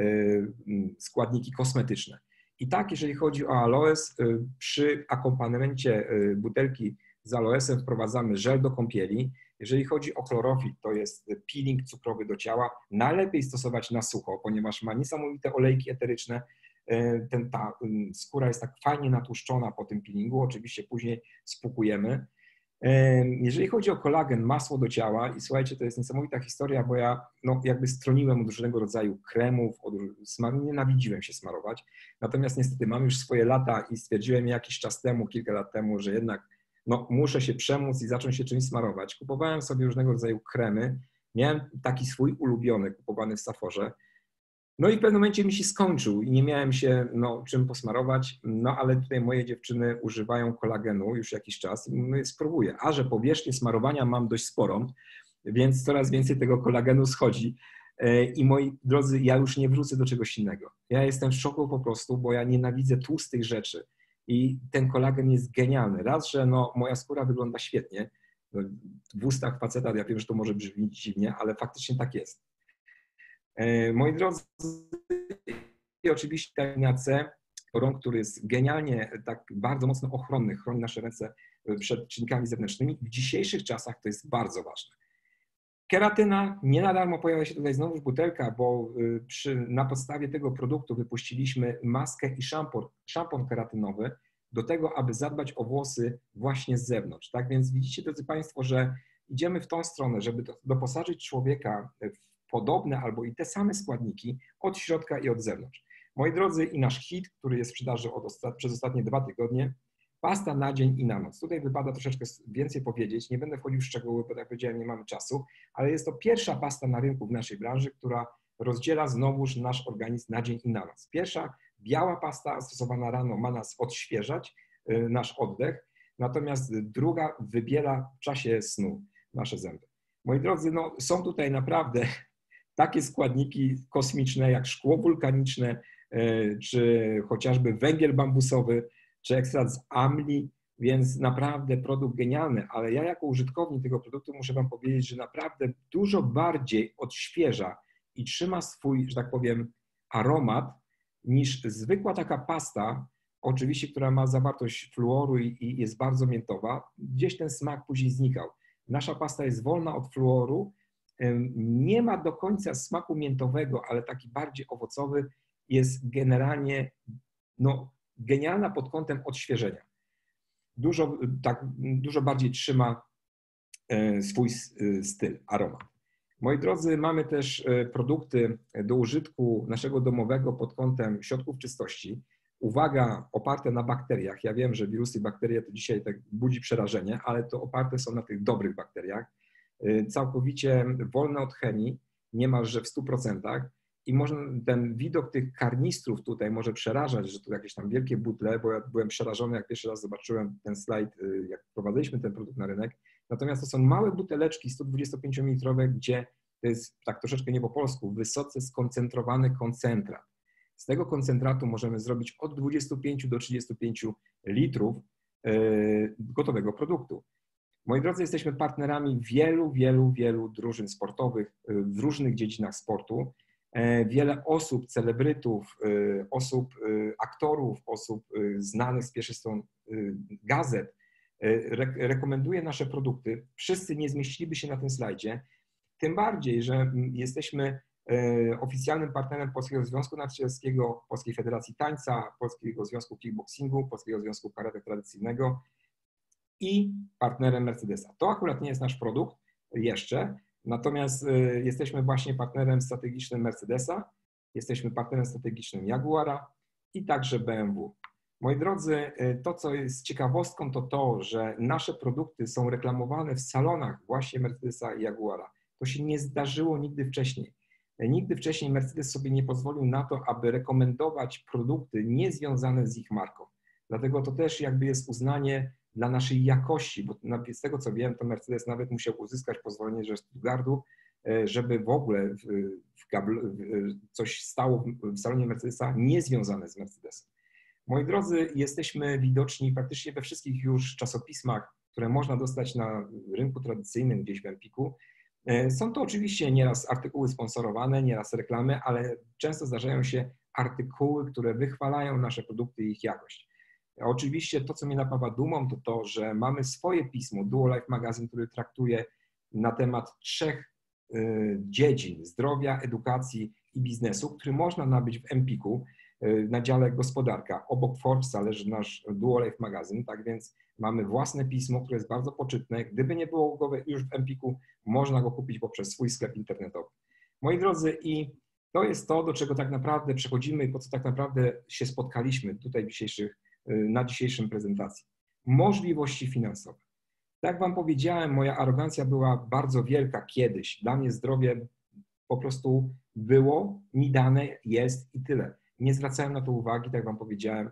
składniki kosmetyczne. I tak, jeżeli chodzi o aloes, przy akompaniamencie butelki z aloesem wprowadzamy żel do kąpieli. Jeżeli chodzi o chlorofil, to jest peeling cukrowy do ciała. Najlepiej stosować na sucho, ponieważ ma niesamowite olejki eteryczne. Ten, ta skóra jest tak fajnie natłuszczona po tym peelingu. Oczywiście później spłukujemy. Jeżeli chodzi o kolagen, masło do ciała i słuchajcie, to jest niesamowita historia, bo ja no, jakby stroniłem od różnego rodzaju kremów, od smaru, nienawidziłem się smarować. Natomiast niestety mam już swoje lata i stwierdziłem jakiś czas temu, kilka lat temu, że jednak no, muszę się przemóc i zacząć się czymś smarować. Kupowałem sobie różnego rodzaju kremy. Miałem taki swój ulubiony, kupowany w Saforze. No i w pewnym momencie mi się skończył i nie miałem się no, czym posmarować, no ale tutaj moje dziewczyny używają kolagenu już jakiś czas i no, spróbuję. A że powierzchnię smarowania mam dość sporą, więc coraz więcej tego kolagenu schodzi. I moi drodzy, ja już nie wrócę do czegoś innego. Ja jestem w szoku po prostu, bo ja nienawidzę tłustych rzeczy. I ten kolagen jest genialny. Raz, że no, moja skóra wygląda świetnie. W ustach faceta, ja wiem, że to może brzmieć dziwnie, ale faktycznie tak jest. Moi drodzy, oczywiście witamina C, który jest genialnie, tak bardzo mocno ochronny, chroni nasze ręce przed czynnikami zewnętrznymi. W dzisiejszych czasach to jest bardzo ważne. Keratyna, nie na darmo pojawia się tutaj znowu butelka, bo przy, na podstawie tego produktu wypuściliśmy maskę i szampon, szampon keratynowy do tego, aby zadbać o włosy właśnie z zewnątrz. Tak więc widzicie, drodzy Państwo, że idziemy w tą stronę, żeby doposażyć człowieka w podobne albo i te same składniki od środka i od zewnątrz. Moi drodzy, i nasz hit, który jest w sprzedaży od ostat- przez ostatnie dwa tygodnie, pasta na dzień i na noc. Tutaj wypada troszeczkę więcej powiedzieć, nie będę wchodził w szczegóły, bo tak jak powiedziałem, nie mamy czasu, ale jest to pierwsza pasta na rynku w naszej branży, która rozdziela znowuż nasz organizm na dzień i na noc. Pierwsza biała pasta stosowana rano ma nas odświeżać, nasz oddech, natomiast druga wybiela w czasie snu nasze zęby. Moi drodzy, no, są tutaj naprawdę takie składniki kosmiczne jak szkło wulkaniczne, czy chociażby węgiel bambusowy, czy ekstrakt z amli, więc naprawdę produkt genialny, ale ja jako użytkownik tego produktu muszę wam powiedzieć, że naprawdę dużo bardziej odświeża i trzyma swój, że tak powiem, aromat niż zwykła taka pasta, oczywiście, która ma zawartość fluoru i, i jest bardzo miętowa. Gdzieś ten smak później znikał. Nasza pasta jest wolna od fluoru, nie ma do końca smaku miętowego, ale taki bardziej owocowy, jest generalnie no, genialna pod kątem odświeżenia. Dużo, tak, dużo bardziej trzyma swój styl, aromat. Moi drodzy, mamy też produkty do użytku naszego domowego pod kątem środków czystości. Uwaga, oparte na bakteriach. Ja wiem, że wirusy i bakterie to dzisiaj tak budzi przerażenie, ale to oparte są na tych dobrych bakteriach. Całkowicie wolne od chemii, niemalże w stu procentach. I można, ten widok tych karnistrów tutaj może przerażać, że to jakieś tam wielkie butle, bo ja byłem przerażony, jak pierwszy raz zobaczyłem ten slajd, jak wprowadziliśmy ten produkt na rynek. Natomiast to są małe buteleczki sto dwudziestopięciomilitrowe, gdzie to jest tak troszeczkę nie po polsku, wysoce skoncentrowany koncentrat. Z tego koncentratu możemy zrobić od dwudziestu pięciu do trzydziestu pięciu litrów gotowego produktu. Moi drodzy, jesteśmy partnerami wielu, wielu, wielu drużyn sportowych w różnych dziedzinach sportu. Wiele osób, celebrytów, osób, aktorów, osób znanych z pierwszych stron gazet rekomenduje nasze produkty. Wszyscy nie zmieściliby się na tym slajdzie. Tym bardziej, że jesteśmy oficjalnym partnerem Polskiego Związku Narciarskiego, Polskiej Federacji Tańca, Polskiego Związku Kickboxingu, Polskiego Związku Karate Tradycyjnego i partnerem Mercedesa. To akurat nie jest nasz produkt jeszcze, natomiast jesteśmy właśnie partnerem strategicznym Mercedesa, jesteśmy partnerem strategicznym Jaguara i także B M W. Moi drodzy, to co jest ciekawostką to to, że nasze produkty są reklamowane w salonach właśnie Mercedesa i Jaguara. To się nie zdarzyło nigdy wcześniej. Nigdy wcześniej Mercedes sobie nie pozwolił na to, aby rekomendować produkty niezwiązane z ich marką. Dlatego to też jakby jest uznanie dla naszej jakości, bo z tego co wiem, to Mercedes nawet musiał uzyskać pozwolenie ze Stuttgartu, żeby w ogóle w, w, w, coś stało w salonie Mercedesa niezwiązane z Mercedesem. Moi drodzy, jesteśmy widoczni praktycznie we wszystkich już czasopismach, które można dostać na rynku tradycyjnym gdzieś w Empiku. Są to oczywiście nieraz artykuły sponsorowane, nieraz reklamy, ale często zdarzają się artykuły, które wychwalają nasze produkty i ich jakość. Oczywiście to, co mnie napawa dumą, to to, że mamy swoje pismo, Duo Life Magazine, który traktuje na temat trzech dziedzin: zdrowia, edukacji i biznesu, który można nabyć w Empiku na dziale gospodarka. Obok Forbesa leży nasz Duo Life Magazine, tak więc mamy własne pismo, które jest bardzo poczytne. Gdyby nie było go już w Empiku, można go kupić poprzez swój sklep internetowy. Moi drodzy, i to jest to, do czego tak naprawdę przechodzimy i po co tak naprawdę się spotkaliśmy tutaj w dzisiejszych, na dzisiejszym prezentacji. Możliwości finansowe. Tak jak Wam powiedziałem, moja arogancja była bardzo wielka kiedyś. Dla mnie zdrowie po prostu było mi dane, jest i tyle. Nie zwracałem na to uwagi, tak jak Wam powiedziałem,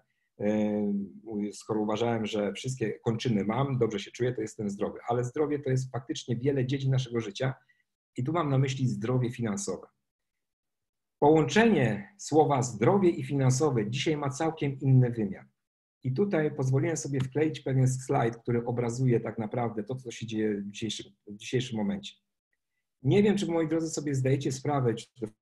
skoro uważałem, że wszystkie kończyny mam, dobrze się czuję, to jestem zdrowy. Ale zdrowie to jest faktycznie wiele dziedzin naszego życia i tu mam na myśli zdrowie finansowe. Połączenie słowa zdrowie i finansowe dzisiaj ma całkiem inny wymiar. I tutaj pozwoliłem sobie wkleić pewien slajd, który obrazuje tak naprawdę to, co się dzieje w dzisiejszym, w dzisiejszym momencie. Nie wiem, czy moi drodzy sobie zdajecie sprawę, czy to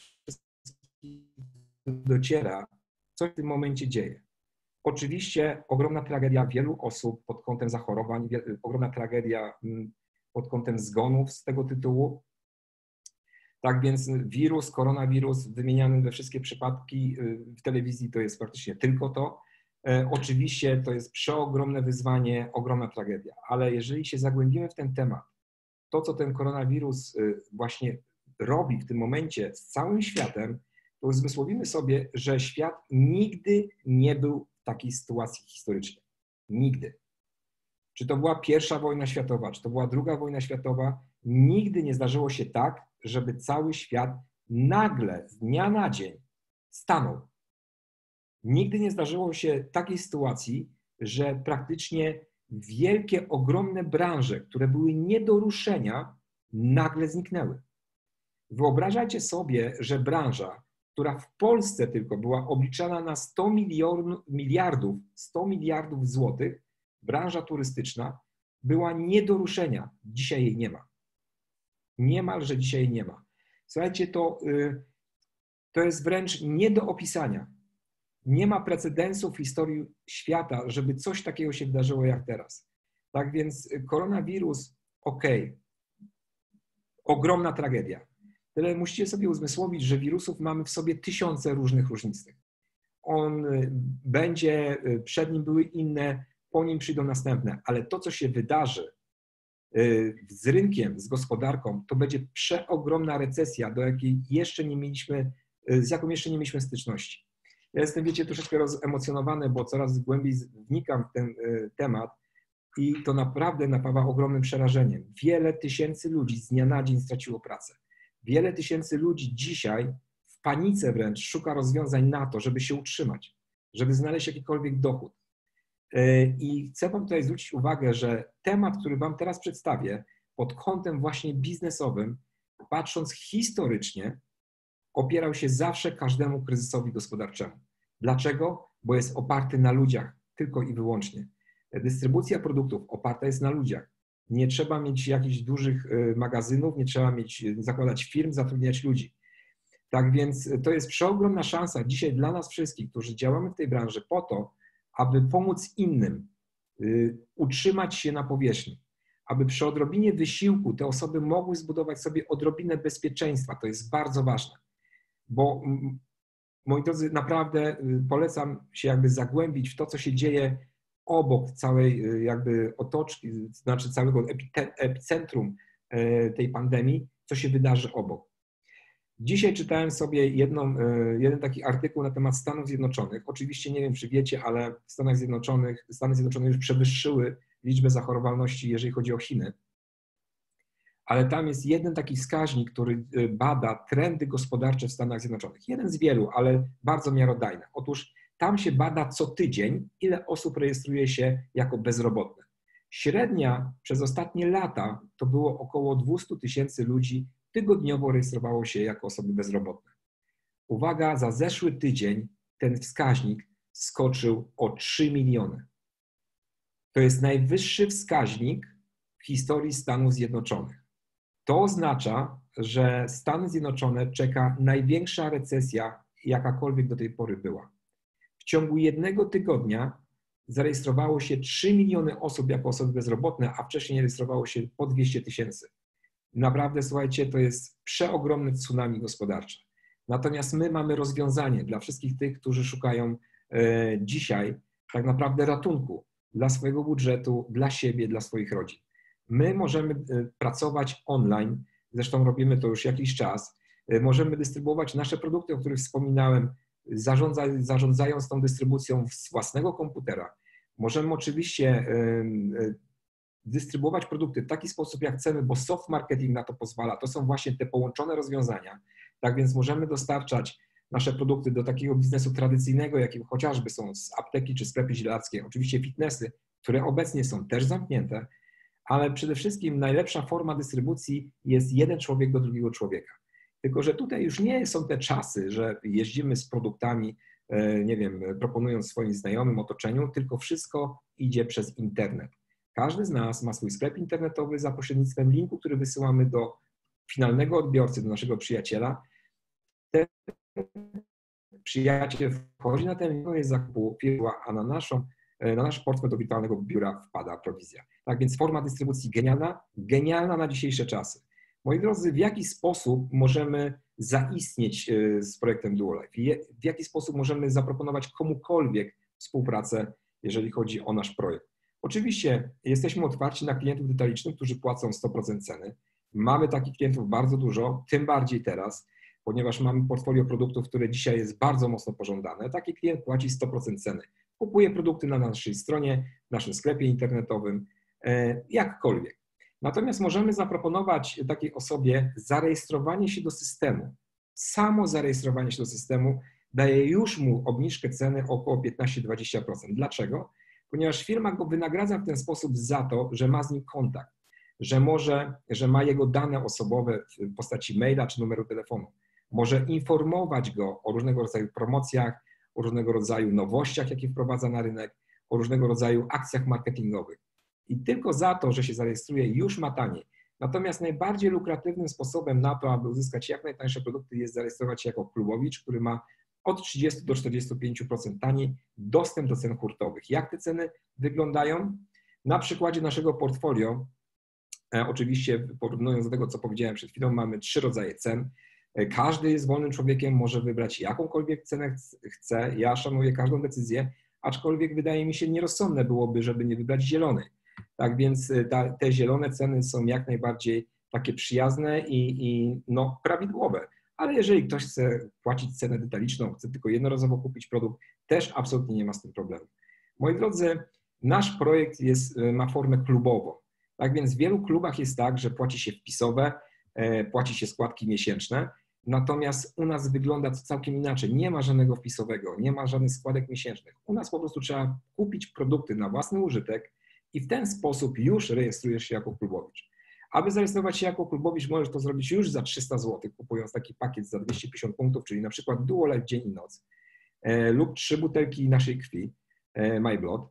dociera, co w tym momencie dzieje. Oczywiście ogromna tragedia wielu osób pod kątem zachorowań, ogromna tragedia pod kątem zgonów z tego tytułu. Tak więc wirus, koronawirus wymieniany we wszystkie przypadki w telewizji to jest praktycznie tylko to. Oczywiście to jest przeogromne wyzwanie, ogromna tragedia, ale jeżeli się zagłębimy w ten temat, to co ten koronawirus właśnie robi w tym momencie z całym światem, to uzmysłowimy sobie, że świat nigdy nie był w takiej sytuacji historycznie. Nigdy. Czy to była pierwsza wojna światowa, czy to była druga wojna światowa, nigdy nie zdarzyło się tak, żeby cały świat nagle, z dnia na dzień stanął. Nigdy nie zdarzyło się takiej sytuacji, że praktycznie wielkie, ogromne branże, które były nie do ruszenia, nagle zniknęły. Wyobrażajcie sobie, że branża, która w Polsce tylko była obliczana na sto miliardów, sto miliardów złotych, branża turystyczna, była nie do ruszenia. Dzisiaj jej nie ma. Niemalże dzisiaj jej nie ma. Słuchajcie, to, to jest wręcz nie do opisania. Nie ma precedensu w historii świata, żeby coś takiego się wydarzyło jak teraz. Tak więc koronawirus, okej, ogromna tragedia. Tyle musicie sobie uzmysłowić, że wirusów mamy w sobie tysiące różnych różnistych. On będzie, przed nim były inne, po nim przyjdą następne, ale to, co się wydarzy z rynkiem, z gospodarką, to będzie przeogromna recesja, do jakiej jeszcze nie mieliśmy, z jaką jeszcze nie mieliśmy styczności. Ja jestem, wiecie, troszeczkę rozemocjonowany, bo coraz głębiej wnikam w ten temat i to naprawdę napawa ogromnym przerażeniem. Wiele tysięcy ludzi z dnia na dzień straciło pracę. Wiele tysięcy ludzi dzisiaj w panice wręcz szuka rozwiązań na to, żeby się utrzymać, żeby znaleźć jakikolwiek dochód. I chcę wam tutaj zwrócić uwagę, że temat, który wam teraz przedstawię pod kątem właśnie biznesowym, patrząc historycznie, opierał się zawsze każdemu kryzysowi gospodarczemu. Dlaczego? Bo jest oparty na ludziach, tylko i wyłącznie. Dystrybucja produktów oparta jest na ludziach. Nie trzeba mieć jakichś dużych magazynów, nie trzeba mieć, zakładać firm, zatrudniać ludzi. Tak więc to jest przeogromna szansa dzisiaj dla nas wszystkich, którzy działamy w tej branży po to, aby pomóc innym utrzymać się na powierzchni, aby przy odrobinie wysiłku te osoby mogły zbudować sobie odrobinę bezpieczeństwa. To jest bardzo ważne, bo moi drodzy, naprawdę polecam się jakby zagłębić w to, co się dzieje obok całej jakby otoczki, znaczy całego epicentrum tej pandemii, co się wydarzy obok. Dzisiaj czytałem sobie jedną, jeden taki artykuł na temat Stanów Zjednoczonych. Oczywiście nie wiem, czy wiecie, ale w Stanach Zjednoczonych, Stany Zjednoczone już przewyższyły liczbę zachorowalności, jeżeli chodzi o Chiny. Ale tam jest jeden taki wskaźnik, który bada trendy gospodarcze w Stanach Zjednoczonych. Jeden z wielu, ale bardzo miarodajny. Otóż tam się bada co tydzień, ile osób rejestruje się jako bezrobotne. Średnia przez ostatnie lata to było około dwieście tysięcy ludzi tygodniowo rejestrowało się jako osoby bezrobotne. Uwaga, za zeszły tydzień ten wskaźnik skoczył o trzy miliony. To jest najwyższy wskaźnik w historii Stanów Zjednoczonych. To oznacza, że Stany Zjednoczone czeka największa recesja, jakakolwiek do tej pory była. W ciągu jednego tygodnia zarejestrowało się trzy miliony osób jako osoby bezrobotne, a wcześniej rejestrowało się po dwieście tysięcy. Naprawdę, słuchajcie, to jest przeogromne tsunami gospodarcze. Natomiast my mamy rozwiązanie dla wszystkich tych, którzy szukają e, dzisiaj tak naprawdę ratunku dla swojego budżetu, dla siebie, dla swoich rodzin. My możemy e, pracować online, zresztą robimy to już jakiś czas, e, możemy dystrybuować nasze produkty, o których wspominałem, zarządza, zarządzając tą dystrybucją z własnego komputera. Możemy oczywiście e, e, dystrybuować produkty w taki sposób, jak chcemy, bo soft marketing na to pozwala. To są właśnie te połączone rozwiązania. Tak więc możemy dostarczać nasze produkty do takiego biznesu tradycyjnego, jakim chociażby są z apteki czy sklepy zielarskie. Oczywiście fitnessy, które obecnie są też zamknięte, ale przede wszystkim najlepsza forma dystrybucji jest jeden człowiek do drugiego człowieka. Tylko że tutaj już nie są te czasy, że jeździmy z produktami, nie wiem, proponując swoim znajomym, otoczeniu, tylko wszystko idzie przez internet. Każdy z nas ma swój sklep internetowy za pośrednictwem linku, który wysyłamy do finalnego odbiorcy, do naszego przyjaciela. Ten przyjaciel wchodzi na ten link, jest zakupu firma, a na, naszą, na nasz portfel do wirtualnego biura wpada prowizja. Tak więc forma dystrybucji genialna, genialna na dzisiejsze czasy. Moi drodzy, w jaki sposób możemy zaistnieć z projektem Duolife? W jaki sposób możemy zaproponować komukolwiek współpracę, jeżeli chodzi o nasz projekt? Oczywiście jesteśmy otwarci na klientów detalicznych, którzy płacą sto procent ceny. Mamy takich klientów bardzo dużo, tym bardziej teraz, ponieważ mamy portfolio produktów, które dzisiaj jest bardzo mocno pożądane. Taki klient płaci sto procent ceny. Kupuje produkty na naszej stronie, w naszym sklepie internetowym, jakkolwiek. Natomiast możemy zaproponować takiej osobie zarejestrowanie się do systemu. Samo zarejestrowanie się do systemu daje już mu obniżkę ceny około piętnaście do dwudziestu procent. Dlaczego? Ponieważ firma go wynagradza w ten sposób za to, że ma z nim kontakt, że może, że ma jego dane osobowe w postaci maila czy numeru telefonu. Może informować go o różnego rodzaju promocjach, o różnego rodzaju nowościach, jakie wprowadza na rynek, o różnego rodzaju akcjach marketingowych. I tylko za to, że się zarejestruje, już ma taniej. Natomiast najbardziej lukratywnym sposobem na to, aby uzyskać jak najtańsze produkty, jest zarejestrować się jako klubowicz, który ma od trzydziestu do czterdziestu pięciu procent taniej dostęp do cen hurtowych. Jak te ceny wyglądają? Na przykładzie naszego portfolio, e, oczywiście porównując do tego, co powiedziałem przed chwilą, mamy trzy rodzaje cen. E, każdy jest wolnym człowiekiem, może wybrać jakąkolwiek cenę chce. Ja szanuję każdą decyzję, aczkolwiek wydaje mi się nierozsądne byłoby, żeby nie wybrać zielonej. Tak więc ta, te zielone ceny są jak najbardziej takie przyjazne i, i no, prawidłowe. Ale jeżeli ktoś chce płacić cenę detaliczną, chce tylko jednorazowo kupić produkt, też absolutnie nie ma z tym problemu. Moi drodzy, nasz projekt jest, ma formę klubową. Tak więc w wielu klubach jest tak, że płaci się wpisowe, płaci się składki miesięczne, natomiast u nas wygląda to całkiem inaczej. Nie ma żadnego wpisowego, nie ma żadnych składek miesięcznych. U nas po prostu trzeba kupić produkty na własny użytek i w ten sposób już rejestrujesz się jako klubowicz. Aby zarejestrować się jako klubowicz, możesz to zrobić już za trzysta złotych, kupując taki pakiet za dwieście pięćdziesiąt punktów, czyli na przykład Duo Life dzień i noc, e, lub trzy butelki naszej krwi, e, My Blood,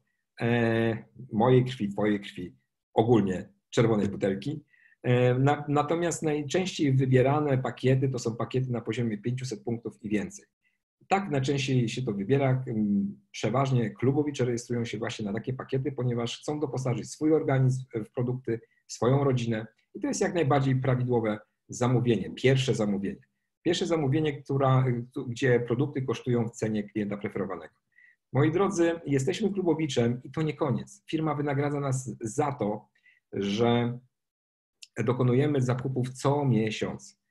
e, mojej krwi, twojej krwi, ogólnie czerwonej butelki. E, na, natomiast najczęściej wybierane pakiety to są pakiety na poziomie pięćset punktów i więcej. Tak najczęściej się to wybiera. Przeważnie klubowicze rejestrują się właśnie na takie pakiety, ponieważ chcą doposażyć swój organizm w produkty, swoją rodzinę i to jest jak najbardziej prawidłowe zamówienie, pierwsze zamówienie. Pierwsze zamówienie, która, gdzie produkty kosztują w cenie klienta preferowanego. Moi drodzy, jesteśmy klubowiczem i to nie koniec. Firma wynagradza nas za to, że dokonujemy zakupów co miesiąc.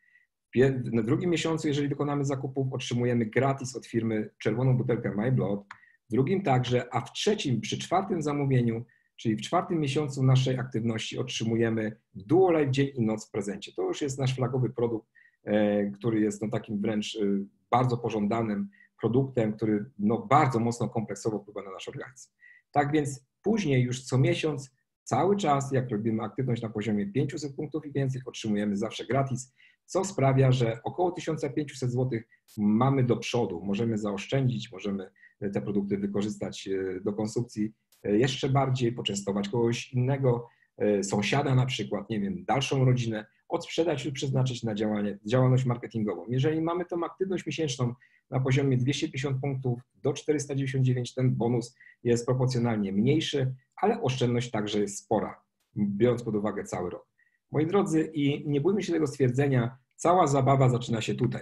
Na drugim miesiącu, jeżeli dokonamy zakupów, otrzymujemy gratis od firmy czerwoną butelkę My Blood, w drugim także, a w trzecim, przy czwartym zamówieniu, czyli w czwartym miesiącu naszej aktywności otrzymujemy Duo Life dzień i noc w prezencie. To już jest nasz flagowy produkt, który jest no takim wręcz bardzo pożądanym produktem, który no bardzo mocno kompleksowo wpływa na nasz organizm. Tak więc później już co miesiąc, cały czas, jak robimy aktywność na poziomie pięćset punktów i więcej, otrzymujemy zawsze gratis, co sprawia, że około tysiąc pięćset złotych mamy do przodu. Możemy zaoszczędzić, możemy te produkty wykorzystać do konsumpcji jeszcze bardziej, poczęstować kogoś innego, sąsiada na przykład, nie wiem, dalszą rodzinę, odsprzedać lub przeznaczyć na działanie, działalność marketingową. Jeżeli mamy tą aktywność miesięczną na poziomie dwieście pięćdziesiąt punktów do czterysta dziewięćdziesiąt dziewięć, ten bonus jest proporcjonalnie mniejszy, ale oszczędność także jest spora, biorąc pod uwagę cały rok. Moi drodzy, i nie bójmy się tego stwierdzenia, cała zabawa zaczyna się tutaj.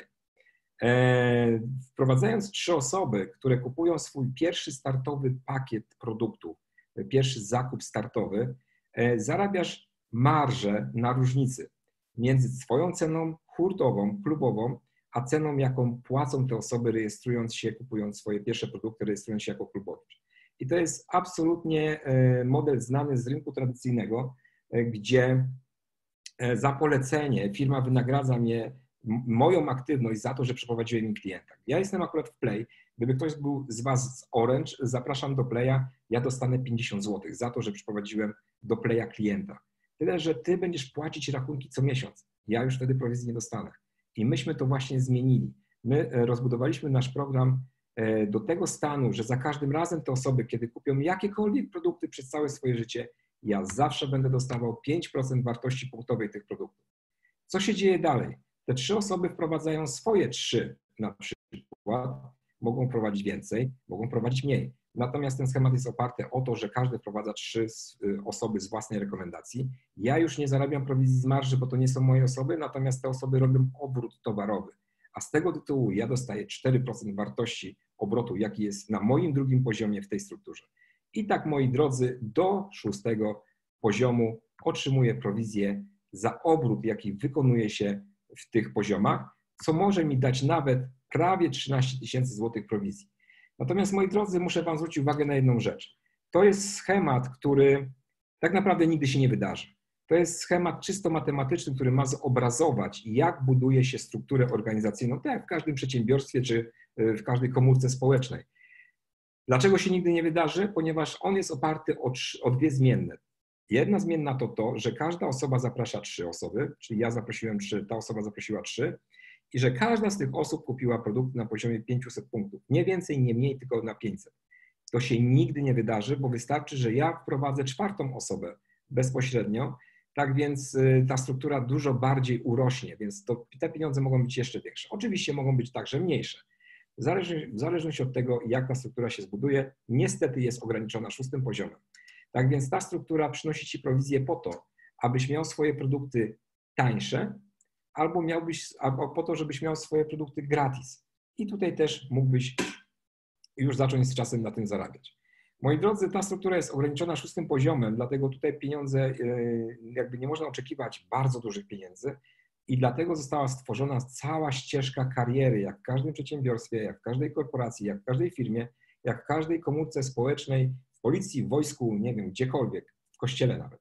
Eee, wprowadzając trzy osoby, które kupują swój pierwszy startowy pakiet produktów, pierwszy zakup startowy, e, zarabiasz marżę na różnicy między swoją ceną hurtową, klubową, a ceną, jaką płacą te osoby rejestrując się, kupując swoje pierwsze produkty, rejestrując się jako klubowicz. I to jest absolutnie model znany z rynku tradycyjnego, gdzie za polecenie firma wynagradza mnie, moją aktywność za to, że przeprowadziłem im klienta. Ja jestem akurat w Play. Gdyby ktoś był z Was z Orange, zapraszam do Playa, ja dostanę pięćdziesiąt złotych za to, że przeprowadziłem do Playa klienta. Tyle, że Ty będziesz płacić rachunki co miesiąc. Ja już wtedy prowizji nie dostanę. I myśmy to właśnie zmienili. My rozbudowaliśmy nasz program do tego stanu, że za każdym razem te osoby, kiedy kupią jakiekolwiek produkty przez całe swoje życie, ja zawsze będę dostawał pięć procent wartości punktowej tych produktów. Co się dzieje dalej? Te trzy osoby wprowadzają swoje trzy na przykład, mogą prowadzić więcej, mogą prowadzić mniej. Natomiast ten schemat jest oparty o to, że każdy wprowadza trzy osoby z własnej rekomendacji. Ja już nie zarabiam prowizji z marży, bo to nie są moje osoby, natomiast te osoby robią obrót towarowy. A z tego tytułu ja dostaję cztery procent wartości obrotu, jaki jest na moim drugim poziomie w tej strukturze. I tak, moi drodzy, do szóstego poziomu otrzymuję prowizję za obrót, jaki wykonuje się w tych poziomach, co może mi dać nawet prawie trzynaście tysięcy złotych prowizji. Natomiast, moi drodzy, muszę Wam zwrócić uwagę na jedną rzecz. To jest schemat, który tak naprawdę nigdy się nie wydarzy. To jest schemat czysto matematyczny, który ma zobrazować, jak buduje się strukturę organizacyjną, tak jak w każdym przedsiębiorstwie czy w każdej komórce społecznej. Dlaczego się nigdy nie wydarzy? Ponieważ on jest oparty o, o dwie zmienne. Jedna zmienna to to, że każda osoba zaprasza trzy osoby, czyli ja zaprosiłem trzy, ta osoba zaprosiła trzy i że każda z tych osób kupiła produkty na poziomie pięćset punktów. Nie więcej, nie mniej, tylko na pięćset. To się nigdy nie wydarzy, bo wystarczy, że ja wprowadzę czwartą osobę bezpośrednio, tak więc ta struktura dużo bardziej urośnie, więc to, te pieniądze mogą być jeszcze większe. Oczywiście mogą być także mniejsze. Zależy, w zależności od tego, jak ta struktura się zbuduje, niestety jest ograniczona szóstym poziomem. Tak więc ta struktura przynosi Ci prowizję po to, abyś miał swoje produkty tańsze, albo, miałbyś, albo po to, żebyś miał swoje produkty gratis. I tutaj też mógłbyś już zacząć z czasem na tym zarabiać. Moi drodzy, ta struktura jest ograniczona szóstym poziomem, dlatego tutaj pieniądze, jakby nie można oczekiwać bardzo dużych pieniędzy i dlatego została stworzona cała ścieżka kariery, jak w każdym przedsiębiorstwie, jak w każdej korporacji, jak w każdej firmie, jak w każdej komórce społecznej, w policji, w wojsku, nie wiem, gdziekolwiek, w kościele nawet.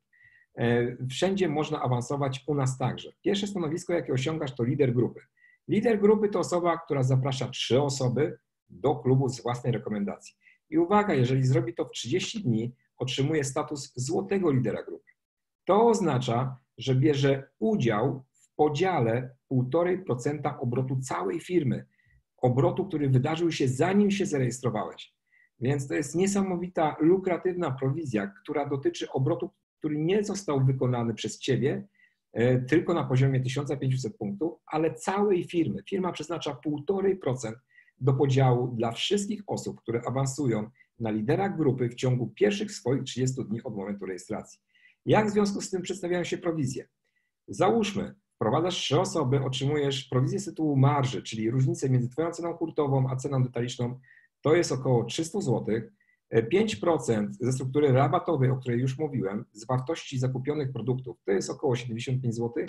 Wszędzie można awansować, u nas także. Pierwsze stanowisko, jakie osiągasz, to lider grupy. Lider grupy to osoba, która zaprasza trzy osoby do klubu z własnej rekomendacji. I uwaga, jeżeli zrobi to w trzydzieści dni, otrzymuje status złotego lidera grupy. To oznacza, że bierze udział w podziale półtora procent obrotu całej firmy. Obrotu, który wydarzył się zanim się zarejestrowałeś. Więc to jest niesamowita, lukratywna prowizja, która dotyczy obrotu, który nie został wykonany przez Ciebie, tylko na poziomie tysiąc pięćset punktów, ale całej firmy. Firma przeznacza półtora procent do podziału dla wszystkich osób, które awansują na lidera grupy w ciągu pierwszych swoich trzydziestu dni od momentu rejestracji. Jak w związku z tym przedstawiają się prowizje? Załóżmy, wprowadzasz trzy osoby, otrzymujesz prowizję z tytułu marży, czyli różnicę między Twoją ceną hurtową a ceną detaliczną, to jest około trzysta złotych. pięć procent ze struktury rabatowej, o której już mówiłem, z wartości zakupionych produktów, to jest około siedemdziesiąt pięć złotych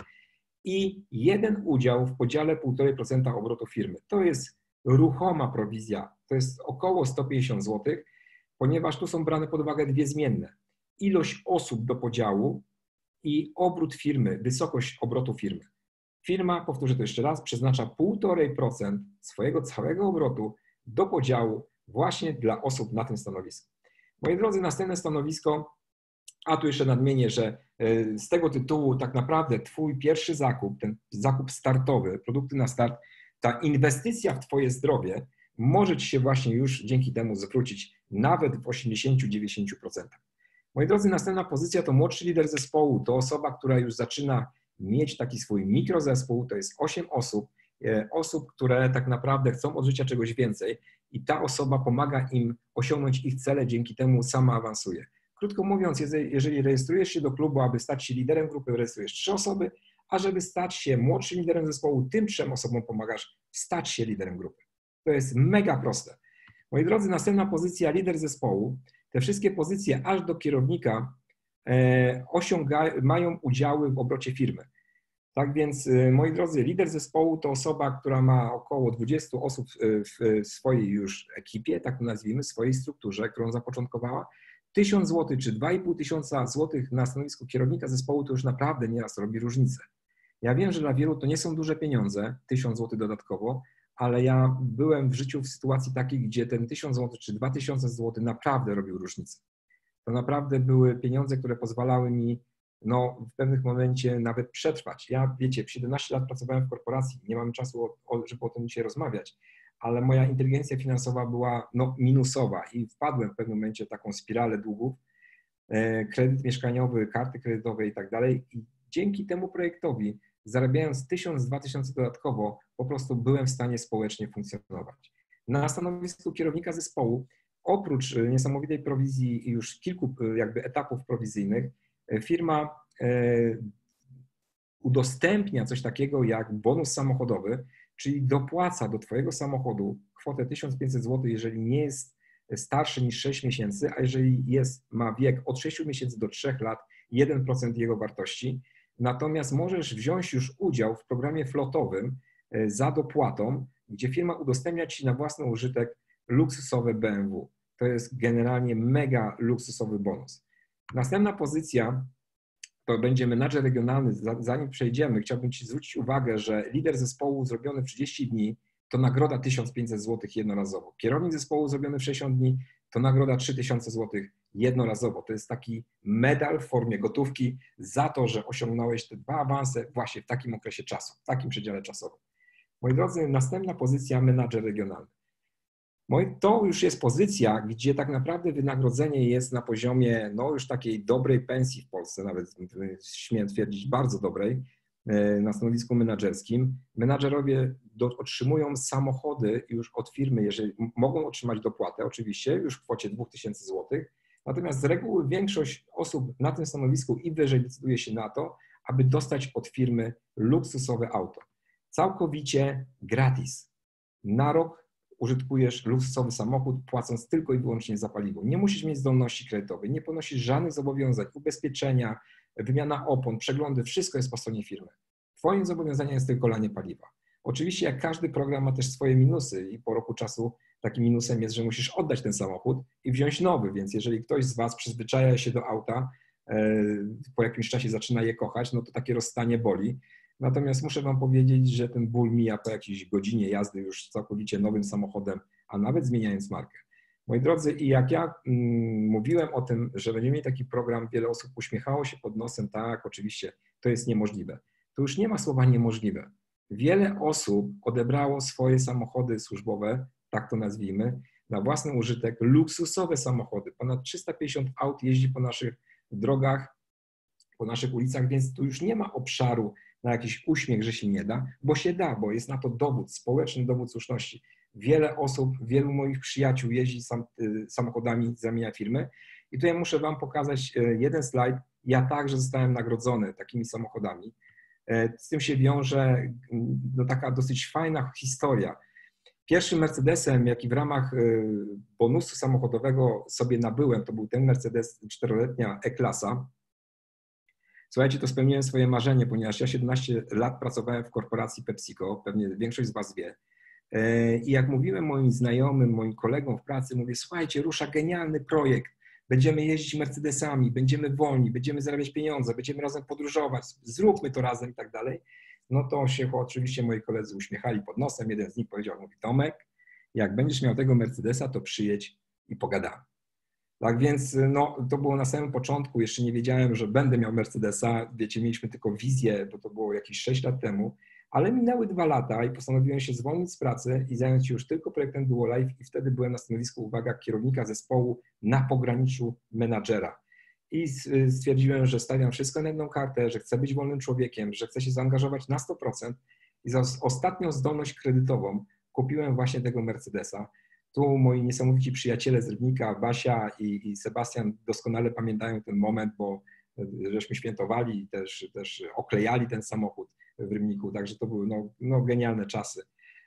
i jeden udział w podziale półtora procent obrotu firmy. To jest ruchoma prowizja, to jest około sto pięćdziesiąt złotych, ponieważ tu są brane pod uwagę dwie zmienne. Ilość osób do podziału i obrót firmy, wysokość obrotu firmy. Firma, powtórzę to jeszcze raz, przeznacza półtora procent swojego całego obrotu do podziału właśnie dla osób na tym stanowisku. Moi drodzy, następne stanowisko, a tu jeszcze nadmienię, że z tego tytułu tak naprawdę Twój pierwszy zakup, ten zakup startowy, produkty na start, ta inwestycja w Twoje zdrowie może Ci się właśnie już dzięki temu zwrócić nawet w osiemdziesięciu do dziewięćdziesięciu procent. Moi drodzy, następna pozycja to młodszy lider zespołu, to osoba, która już zaczyna mieć taki swój mikrozespół, to jest osiem osób, osób, które tak naprawdę chcą od życia czegoś więcej i ta osoba pomaga im osiągnąć ich cele, dzięki temu sama awansuje. Krótko mówiąc, jeżeli rejestrujesz się do klubu, aby stać się liderem grupy, rejestrujesz trzy osoby, a żeby stać się młodszym liderem zespołu, tym trzem osobom pomagasz stać się liderem grupy. To jest mega proste. Moi drodzy, następna pozycja, lider zespołu. Te wszystkie pozycje aż do kierownika osiągają, mają udziały w obrocie firmy. Tak więc, moi drodzy, lider zespołu to osoba, która ma około dwudziestu osób w swojej już ekipie, tak to nazwijmy, swojej strukturze, którą zapoczątkowała. tysiąc złotych czy dwa i pół tysiąca złotych na stanowisku kierownika zespołu to już naprawdę nieraz robi różnicę. Ja wiem, że dla wielu to nie są duże pieniądze, tysiąc złotych dodatkowo, ale ja byłem w życiu w sytuacji takiej, gdzie ten tysiąc złotych czy dwa tysiące złotych naprawdę robił różnicę. To naprawdę były pieniądze, które pozwalały mi no, w pewnym momencie nawet przetrwać. Ja, wiecie, w siedemnaście lat pracowałem w korporacji, nie mam czasu, żeby o tym dzisiaj rozmawiać, ale moja inteligencja finansowa była no, minusowa i wpadłem w pewnym momencie w taką spiralę długów, kredyt mieszkaniowy, karty kredytowe i tak dalej i dzięki temu projektowi, zarabiając tysiąc, dwa tysiące dodatkowo, po prostu byłem w stanie społecznie funkcjonować. Na stanowisku kierownika zespołu, oprócz niesamowitej prowizji i już kilku jakby etapów prowizyjnych, firma udostępnia coś takiego jak bonus samochodowy, czyli dopłaca do Twojego samochodu kwotę tysiąc pięćset złotych, jeżeli nie jest starszy niż sześć miesięcy, a jeżeli jest, ma wiek od sześciu miesięcy do trzech lat, jeden procent jego wartości. Natomiast możesz wziąć już udział w programie flotowym za dopłatą, gdzie firma udostępnia Ci na własny użytek luksusowe B M W. To jest generalnie mega luksusowy bonus. Następna pozycja to będzie menadżer regionalny. Zanim przejdziemy, chciałbym Ci zwrócić uwagę, że lider zespołu zrobiony w trzydzieści dni to nagroda tysiąc pięćset złotych jednorazowo. Kierownik zespołu zrobiony w sześćdziesiąt dni to nagroda trzy tysiące złotych jednorazowo. To jest taki medal w formie gotówki za to, że osiągnąłeś te dwa awanse właśnie w takim okresie czasu, w takim przedziale czasowym. Moi drodzy, następna pozycja, menadżer regionalny. To już jest pozycja, gdzie tak naprawdę wynagrodzenie jest na poziomie no już takiej dobrej pensji w Polsce, nawet śmiem twierdzić bardzo dobrej, na stanowisku menadżerskim. Menadżerowie do, otrzymują samochody już od firmy, jeżeli mogą otrzymać dopłatę, oczywiście już w kwocie dwa tysiące złotych, natomiast z reguły większość osób na tym stanowisku i wyżej decyduje się na to, aby dostać od firmy luksusowe auto. Całkowicie gratis. Na rok użytkujesz luksusowy samochód, płacąc tylko i wyłącznie za paliwo. Nie musisz mieć zdolności kredytowej, nie ponosisz żadnych zobowiązań, ubezpieczenia, wymiana opon, przeglądy, wszystko jest po stronie firmy. Twoim zobowiązaniem jest tylko lanie paliwa. Oczywiście jak każdy program ma też swoje minusy i po roku czasu takim minusem jest, że musisz oddać ten samochód i wziąć nowy, więc jeżeli ktoś z Was przyzwyczaja się do auta, po jakimś czasie zaczyna je kochać, no to takie rozstanie boli. Natomiast muszę Wam powiedzieć, że ten ból mija po jakiejś godzinie jazdy już całkowicie nowym samochodem, a nawet zmieniając markę. Moi drodzy, i jak ja mm, mówiłem o tym, że będziemy mieli taki program, wiele osób uśmiechało się pod nosem, tak, oczywiście, to jest niemożliwe. To już nie ma słowa niemożliwe. Wiele osób odebrało swoje samochody służbowe, tak to nazwijmy, na własny użytek, luksusowe samochody. Ponad trzysta pięćdziesiąt aut jeździ po naszych drogach, po naszych ulicach, więc tu już nie ma obszaru na jakiś uśmiech, że się nie da, bo się da, bo jest na to dowód, społeczny dowód słuszności. Wiele osób, wielu moich przyjaciół jeździ sam, samochodami, zamienia firmy i tutaj muszę Wam pokazać jeden slajd. Ja także zostałem nagrodzony takimi samochodami. Z tym się wiąże no, taka dosyć fajna historia. Pierwszym Mercedesem, jaki w ramach bonusu samochodowego sobie nabyłem, to był ten Mercedes czteroletnia E-klasa. Słuchajcie, to spełniłem swoje marzenie, ponieważ ja siedemnaście lat pracowałem w korporacji PepsiCo, pewnie większość z Was wie. I jak mówiłem moim znajomym, moim kolegom w pracy, mówię, słuchajcie, rusza genialny projekt, będziemy jeździć Mercedesami, będziemy wolni, będziemy zarabiać pieniądze, będziemy razem podróżować, zróbmy to razem i tak dalej. No to się oczywiście moi koledzy uśmiechali pod nosem. Jeden z nich powiedział, mówi, Tomek, jak będziesz miał tego Mercedesa, to przyjedź i pogadamy. Tak więc no, to było na samym początku, jeszcze nie wiedziałem, że będę miał Mercedesa, wiecie, mieliśmy tylko wizję, bo to było jakieś sześć lat temu, ale minęły dwa lata i postanowiłem się zwolnić z pracy i zająć się już tylko projektem Duolife i wtedy byłem na stanowisku, uwaga, kierownika zespołu na pograniczu menadżera. I stwierdziłem, że stawiam wszystko na jedną kartę, że chcę być wolnym człowiekiem, że chcę się zaangażować na sto procent i za ostatnią zdolność kredytową kupiłem właśnie tego Mercedesa. Tu moi niesamowici przyjaciele z Rybnika, Basia i, i Sebastian doskonale pamiętają ten moment, bo żeśmy świętowali i też, też oklejali ten samochód w Rybniku, także to były no, no, genialne czasy.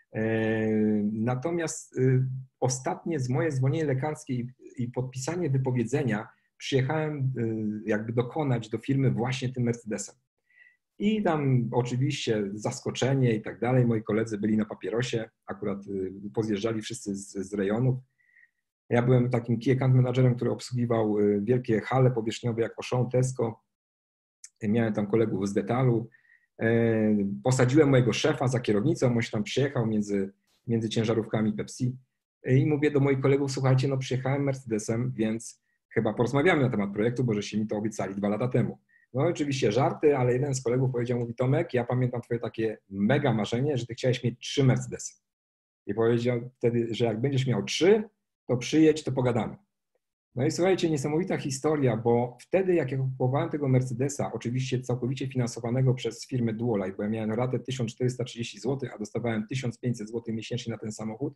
Natomiast ostatnie z moje zwolnienie lekarskie i, i podpisanie wypowiedzenia przyjechałem jakby dokonać do firmy właśnie tym Mercedesem. I tam oczywiście zaskoczenie i tak dalej. Moi koledzy byli na papierosie, akurat pozjeżdżali wszyscy z, z rejonów. Ja byłem takim key account managerem, który obsługiwał wielkie hale powierzchniowe jak Auchan, Tesco. Miałem tam kolegów z Detalu. Posadziłem mojego szefa za kierownicą, on się tam przyjechał między, między ciężarówkami Pepsi i mówię do moich kolegów, słuchajcie, no przyjechałem Mercedesem, więc chyba porozmawiamy na temat projektu, bo żeście mi to obiecali dwa lata temu. No oczywiście żarty, ale jeden z kolegów powiedział, mówi, Tomek, ja pamiętam twoje takie mega marzenie, że ty chciałeś mieć trzy Mercedesy. I powiedział wtedy, że jak będziesz miał trzy, to przyjedź, to pogadamy. No i słuchajcie, niesamowita historia, bo wtedy jak ja kupowałem tego Mercedesa, oczywiście całkowicie finansowanego przez firmę Duolife, bo ja miałem ratę tysiąc czterysta trzydzieści złotych, a dostawałem tysiąc pięćset złotych miesięcznie na ten samochód,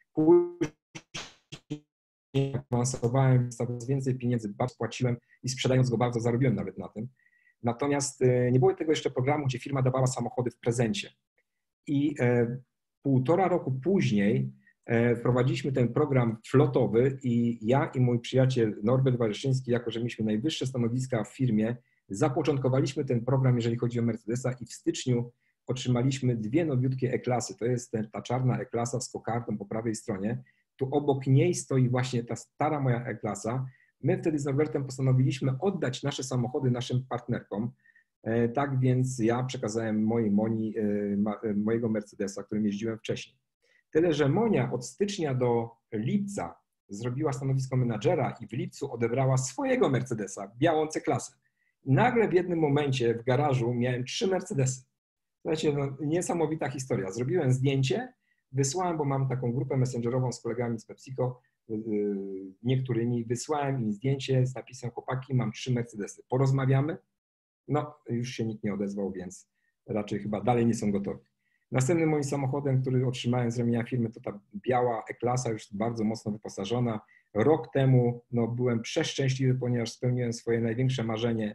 awansowałem, coraz więcej pieniędzy bardzo płaciłem i sprzedając go bardzo zarobiłem nawet na tym. Natomiast nie było tego jeszcze programu, gdzie firma dawała samochody w prezencie. I e, półtora roku później e, wprowadziliśmy ten program flotowy i ja i mój przyjaciel Norbert Warzyszyński, jako że mieliśmy najwyższe stanowiska w firmie, zapoczątkowaliśmy ten program, jeżeli chodzi o Mercedesa i w styczniu otrzymaliśmy dwie nowiutkie E-klasy. To jest ta czarna E-klasa z kokardą po prawej stronie. Tu obok niej stoi właśnie ta stara moja E-klasa. My wtedy z Norbertem postanowiliśmy oddać nasze samochody naszym partnerkom. Tak więc ja przekazałem mojej Moni mojego Mercedesa, którym jeździłem wcześniej. Tyle, że Monia od stycznia do lipca zrobiła stanowisko menadżera i w lipcu odebrała swojego Mercedesa, białą C-klasę. Nagle w jednym momencie w garażu miałem trzy Mercedesy. Słuchajcie, no, niesamowita historia. Zrobiłem zdjęcie, wysłałem, bo mam taką grupę messengerową z kolegami z PepsiCo, niektórymi, wysłałem im zdjęcie z napisem, chłopaki, mam trzy Mercedesy, porozmawiamy? No, już się nikt nie odezwał, więc raczej chyba dalej nie są gotowi. Następnym moim samochodem, który otrzymałem z ramienia firmy, to ta biała E-klasa, już bardzo mocno wyposażona. Rok temu no, byłem przeszczęśliwy, ponieważ spełniłem swoje największe marzenie.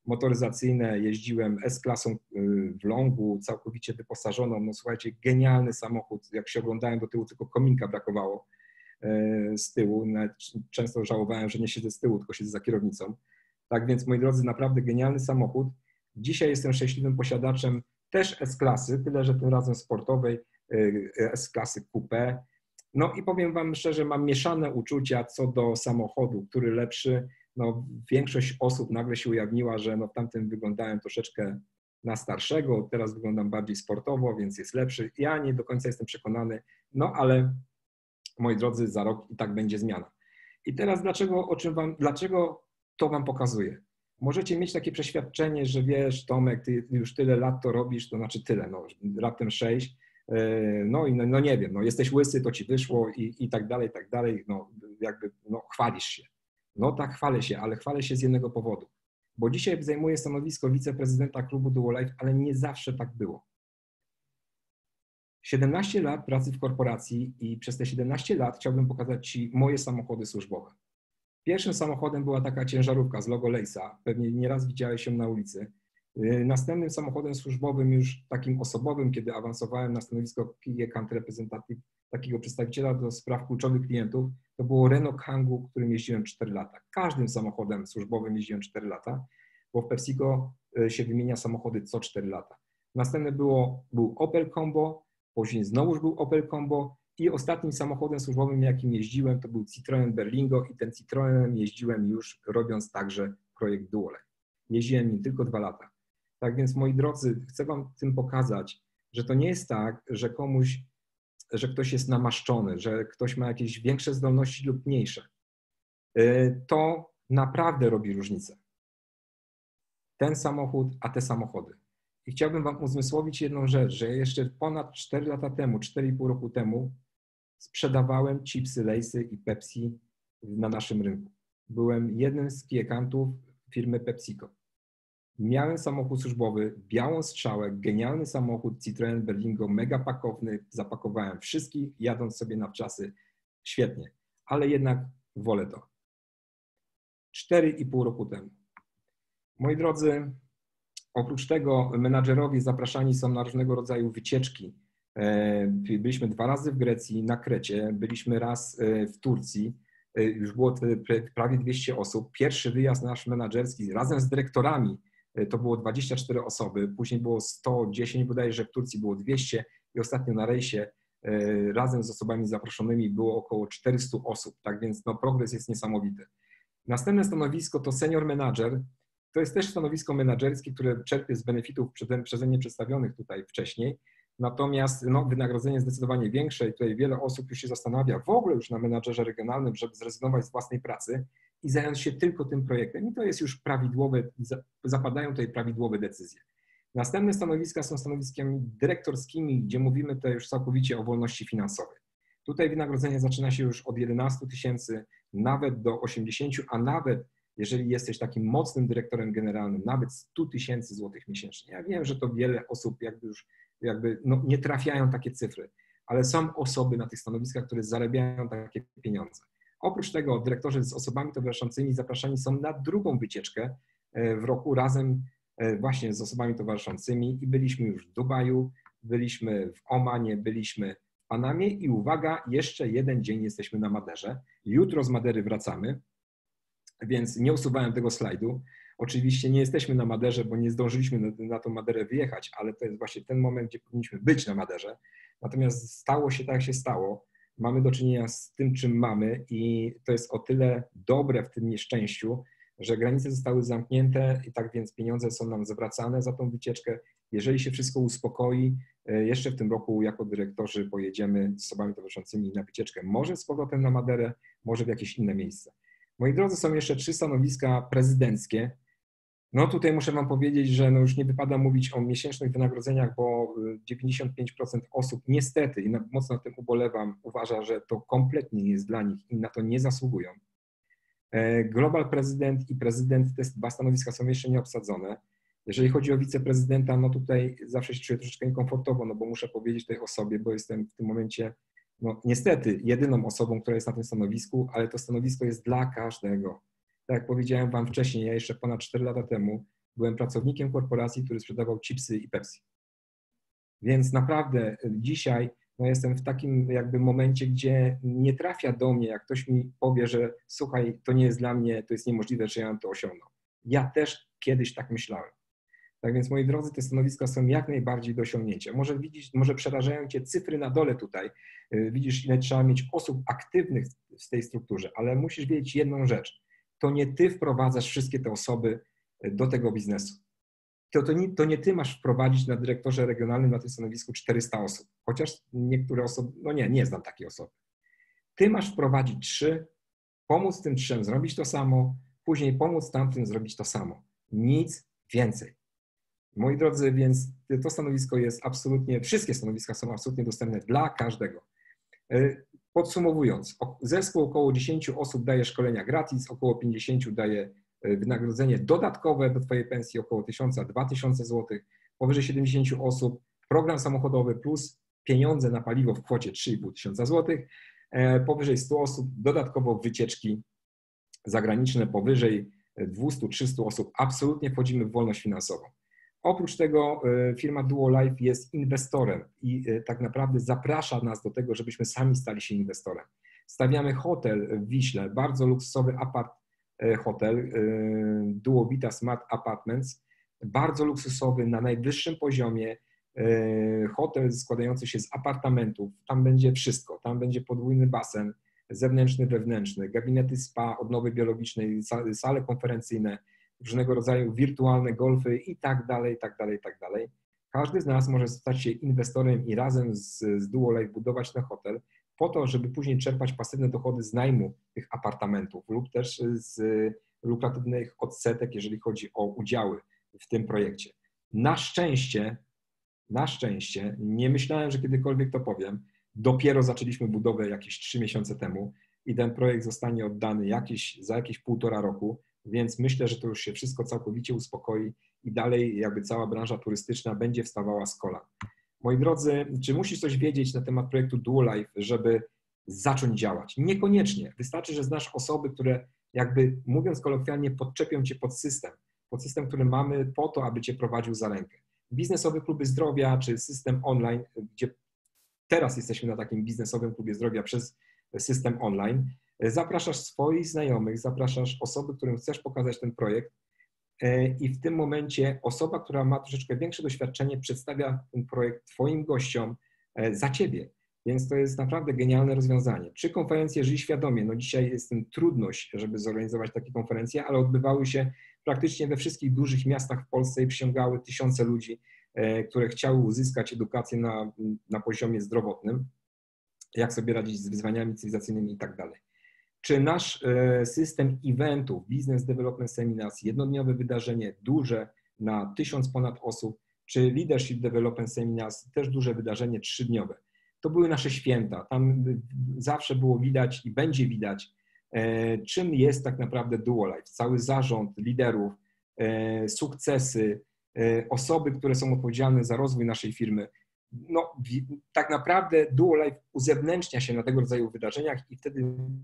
motoryzacyjne, jeździłem S-klasą w Longu, całkowicie wyposażoną. No słuchajcie, genialny samochód. Jak się oglądałem do tyłu, tylko kominka brakowało z tyłu. Nawet często żałowałem, że nie siedzę z tyłu, tylko siedzę za kierownicą. Tak więc, moi drodzy, naprawdę genialny samochód. Dzisiaj jestem szczęśliwym posiadaczem też S-klasy, tyle że tym razem sportowej, S-klasy coupé. No i powiem wam szczerze, mam mieszane uczucia co do samochodu, który lepszy. No, większość osób nagle się ujawniła, że no, w tamtym wyglądałem troszeczkę na starszego, teraz wyglądam bardziej sportowo, więc jest lepszy. Ja nie do końca jestem przekonany, no ale moi drodzy, za rok i tak będzie zmiana. I teraz dlaczego, o czym wam, dlaczego to wam pokazuję? Możecie mieć takie przeświadczenie, że wiesz, Tomek, ty już tyle lat to robisz, to znaczy tyle, no, raptem sześć, no i no, no nie wiem, no jesteś łysy, to ci wyszło i, i tak dalej, i tak dalej, no jakby no, chwalisz się. No tak, chwalę się, ale chwalę się z jednego powodu, bo dzisiaj zajmuję stanowisko wiceprezydenta klubu Duolife, ale nie zawsze tak było. siedemnaście lat pracy w korporacji i przez te siedemnaście lat chciałbym pokazać ci moje samochody służbowe. Pierwszym samochodem była taka ciężarówka z logo Lejsa, pewnie nieraz widziałeś ją na ulicy. Następnym samochodem służbowym, już takim osobowym, kiedy awansowałem na stanowisko Key Account Representative, takiego przedstawiciela do spraw kluczowych klientów, to było Renault Kangoo, którym jeździłem cztery lata. Każdym samochodem służbowym jeździłem cztery lata, bo w PepsiCo się wymienia samochody co cztery lata. Następne było, był Opel Combo, później znowuż był Opel Combo i ostatnim samochodem służbowym, jakim jeździłem, to był Citroen Berlingo i ten Citroenem jeździłem już robiąc także projekt Duolife. Jeździłem nim tylko dwa lata. Tak więc, moi drodzy, chcę wam tym pokazać, że to nie jest tak, że komuś, że ktoś jest namaszczony, że ktoś ma jakieś większe zdolności lub mniejsze. To naprawdę robi różnicę. Ten samochód, a te samochody. I chciałbym wam uzmysłowić jedną rzecz, że jeszcze ponad cztery lata temu, cztery i pół roku temu sprzedawałem chipsy, Lejsy i Pepsi na naszym rynku. Byłem jednym z key accountów firmy PepsiCo. Miałem samochód służbowy, białą strzałę, genialny samochód Citroen Berlingo, mega pakowny, zapakowałem wszystkich, jadąc sobie na wczasy, świetnie, ale jednak wolę to. cztery i pół roku temu. Moi drodzy, oprócz tego menadżerowie zapraszani są na różnego rodzaju wycieczki. Byliśmy dwa razy w Grecji, na Krecie, byliśmy raz w Turcji, już było prawie dwieście osób. Pierwszy wyjazd nasz menadżerski razem z dyrektorami to było dwadzieścia cztery osoby, później było sto dziesięć, bodajże, że w Turcji było dwieście i ostatnio na rejsie razem z osobami zaproszonymi było około czterysta osób, tak więc no, progres jest niesamowity. Następne stanowisko to senior manager. To jest też stanowisko menadżerskie, które czerpie z benefitów przeze mnie przedstawionych tutaj wcześniej. Natomiast no, wynagrodzenie zdecydowanie większe i tutaj wiele osób już się zastanawia w ogóle już na menadżerze regionalnym, żeby zrezygnować z własnej pracy i zająć się tylko tym projektem. I to jest już prawidłowe, zapadają tutaj prawidłowe decyzje. Następne stanowiska są stanowiskami dyrektorskimi, gdzie mówimy tutaj już całkowicie o wolności finansowej. Tutaj wynagrodzenie zaczyna się już od jedenastu tysięcy, nawet do osiemdziesięciu, a nawet jeżeli jesteś takim mocnym dyrektorem generalnym, nawet stu tysięcy złotych miesięcznie. Ja wiem, że to wiele osób jakby już jakby no, nie trafiają takie cyfry, ale są osoby na tych stanowiskach, które zarabiają takie pieniądze. Oprócz tego dyrektorzy z osobami towarzyszącymi zapraszani są na drugą wycieczkę w roku razem właśnie z osobami towarzyszącymi i byliśmy już w Dubaju, byliśmy w Omanie, byliśmy w Panamie i uwaga, jeszcze jeden dzień jesteśmy na Maderze. Jutro z Madery wracamy, więc nie usuwałem tego slajdu. Oczywiście nie jesteśmy na Maderze, bo nie zdążyliśmy na, na tą Maderę wyjechać, ale to jest właśnie ten moment, gdzie powinniśmy być na Maderze. Natomiast stało się tak, jak się stało. Mamy do czynienia z tym, czym mamy i to jest o tyle dobre w tym nieszczęściu, że granice zostały zamknięte i tak więc pieniądze są nam zwracane za tą wycieczkę. Jeżeli się wszystko uspokoi, jeszcze w tym roku jako dyrektorzy pojedziemy z osobami towarzyszącymi na wycieczkę. Może z powrotem na Maderę, może w jakieś inne miejsce. Moi drodzy, są jeszcze trzy stanowiska prezydenckie. No tutaj muszę wam powiedzieć, że no już nie wypada mówić o miesięcznych wynagrodzeniach, bo dziewięćdziesiąt pięć procent osób niestety, i mocno na tym ubolewam, uważa, że to kompletnie nie jest dla nich i na to nie zasługują. Global prezydent i prezydent, te dwa stanowiska są jeszcze nieobsadzone. Jeżeli chodzi o wiceprezydenta, no tutaj zawsze się czuję troszeczkę niekomfortowo, no bo muszę powiedzieć tej osobie, bo jestem w tym momencie no niestety jedyną osobą, która jest na tym stanowisku, ale to stanowisko jest dla każdego. Tak jak powiedziałem wam wcześniej, ja jeszcze ponad cztery lata temu byłem pracownikiem korporacji, który sprzedawał chipsy i Pepsi. Więc naprawdę dzisiaj no jestem w takim jakby momencie, gdzie nie trafia do mnie, jak ktoś mi powie, że słuchaj, to nie jest dla mnie, to jest niemożliwe, że ja bym to osiągnął. Ja też kiedyś tak myślałem. Tak więc, moi drodzy, te stanowiska są jak najbardziej do osiągnięcia. Może widzisz, może przerażają Cię cyfry na dole tutaj. Widzisz, ile trzeba mieć osób aktywnych w tej strukturze, ale musisz wiedzieć jedną rzecz. To nie Ty wprowadzasz wszystkie te osoby do tego biznesu. To, to, nie, to nie Ty masz wprowadzić na dyrektorze regionalnym na tym stanowisku czterysta osób. Chociaż niektóre osoby, no nie, nie znam takiej osoby. Ty masz wprowadzić trzy, pomóc tym trzem zrobić to samo, później pomóc tamtym zrobić to samo. Nic więcej. Moi drodzy, więc to stanowisko jest absolutnie, wszystkie stanowiska są absolutnie dostępne dla każdego. Podsumowując, zespół około dziesięć osób daje szkolenia gratis, około pięćdziesiąt daje wynagrodzenie dodatkowe do Twojej pensji, około tysiąc do dwóch tysięcy złotych, powyżej siedemdziesiąt osób, program samochodowy plus pieniądze na paliwo w kwocie trzy i pół tysiąca złotych, powyżej stu osób dodatkowo wycieczki zagraniczne, powyżej dwieście do trzystu osób absolutnie wchodzimy w wolność finansową. Oprócz tego firma Duolife jest inwestorem i tak naprawdę zaprasza nas do tego, żebyśmy sami stali się inwestorem. Stawiamy hotel w Wiśle, bardzo luksusowy apart hotel, Duovita Smart Apartments, bardzo luksusowy, na najwyższym poziomie, hotel składający się z apartamentów, tam będzie wszystko, tam będzie podwójny basen, zewnętrzny, wewnętrzny, gabinety spa, odnowy biologicznej, sale konferencyjne, różnego rodzaju wirtualne golfy i tak dalej, i tak dalej, i tak dalej. Każdy z nas może stać się inwestorem i razem z, z Duolife budować ten hotel po to, żeby później czerpać pasywne dochody z najmu tych apartamentów lub też z lukratywnych odsetek, jeżeli chodzi o udziały w tym projekcie. Na szczęście, na szczęście, nie myślałem, że kiedykolwiek to powiem, dopiero zaczęliśmy budowę jakieś trzy miesiące temu i ten projekt zostanie oddany jakieś, za jakieś półtora roku, więc myślę, że to już się wszystko całkowicie uspokoi i dalej jakby cała branża turystyczna będzie wstawała z kolan. Moi drodzy, czy musisz coś wiedzieć na temat projektu Duolife, żeby zacząć działać? Niekoniecznie. Wystarczy, że znasz osoby, które jakby, mówiąc kolokwialnie, podczepią Cię pod system. Pod system, który mamy po to, aby Cię prowadził za rękę. Biznesowe kluby zdrowia czy system online, gdzie teraz jesteśmy na takim biznesowym klubie zdrowia przez system online. Zapraszasz swoich znajomych, zapraszasz osoby, którym chcesz pokazać ten projekt i w tym momencie osoba, która ma troszeczkę większe doświadczenie, przedstawia ten projekt Twoim gościom za Ciebie. Więc to jest naprawdę genialne rozwiązanie. Czy konferencje Żyj Świadomie? No dzisiaj jest tym trudność, żeby zorganizować takie konferencje, ale odbywały się praktycznie we wszystkich dużych miastach w Polsce i przyciągały tysiące ludzi, które chciały uzyskać edukację na, na poziomie zdrowotnym, jak sobie radzić z wyzwaniami cywilizacyjnymi i tak dalej. Czy nasz system eventów, Business Development Seminars, jednodniowe wydarzenie duże na tysiąc ponad osób, czy Leadership Development Seminars, też duże wydarzenie trzydniowe. To były nasze święta. Tam zawsze było widać i będzie widać, czym jest tak naprawdę Duolife. Cały zarząd, liderów, sukcesy, osoby, które są odpowiedzialne za rozwój naszej firmy. No, tak naprawdę Duolife uzewnętrznia się na tego rodzaju wydarzeniach i wtedy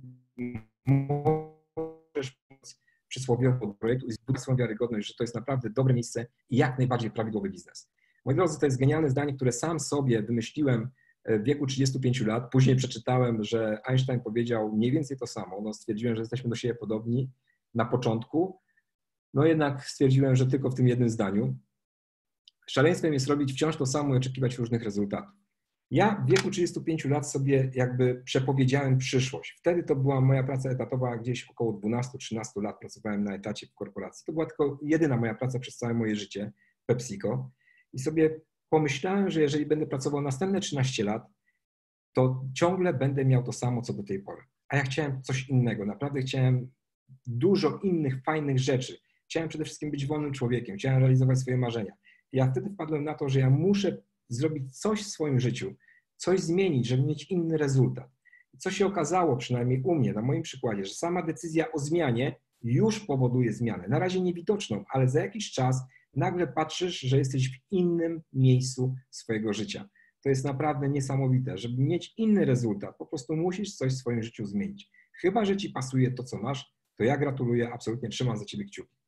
możesz przysłowiowo do projektu i zbudować swoją wiarygodność, że to jest naprawdę dobre miejsce i jak najbardziej prawidłowy biznes. Moi drodzy, to jest genialne zdanie, które sam sobie wymyśliłem w wieku trzydziestu pięciu lat. Później przeczytałem, że Einstein powiedział mniej więcej to samo. No, stwierdziłem, że jesteśmy do siebie podobni na początku. No jednak stwierdziłem, że tylko w tym jednym zdaniu. Szaleństwem jest robić wciąż to samo i oczekiwać różnych rezultatów. Ja w wieku trzydziestu pięciu lat sobie jakby przepowiedziałem przyszłość. Wtedy to była moja praca etatowa, gdzieś około dwunastu trzynastu lat pracowałem na etacie w korporacji. To była tylko jedyna moja praca przez całe moje życie, PepsiCo. I sobie pomyślałem, że jeżeli będę pracował następne trzynaście lat, to ciągle będę miał to samo, co do tej pory. A ja chciałem coś innego, naprawdę chciałem dużo innych fajnych rzeczy. Chciałem przede wszystkim być wolnym człowiekiem, chciałem realizować swoje marzenia. I ja wtedy wpadłem na to, że ja muszę zrobić coś w swoim życiu, coś zmienić, żeby mieć inny rezultat. I co się okazało, przynajmniej u mnie, na moim przykładzie, że sama decyzja o zmianie już powoduje zmianę. Na razie niewidoczną, ale za jakiś czas nagle patrzysz, że jesteś w innym miejscu swojego życia. To jest naprawdę niesamowite. Żeby mieć inny rezultat, po prostu musisz coś w swoim życiu zmienić. Chyba że Ci pasuje to, co masz, to ja gratuluję, absolutnie trzymam za Ciebie kciuki.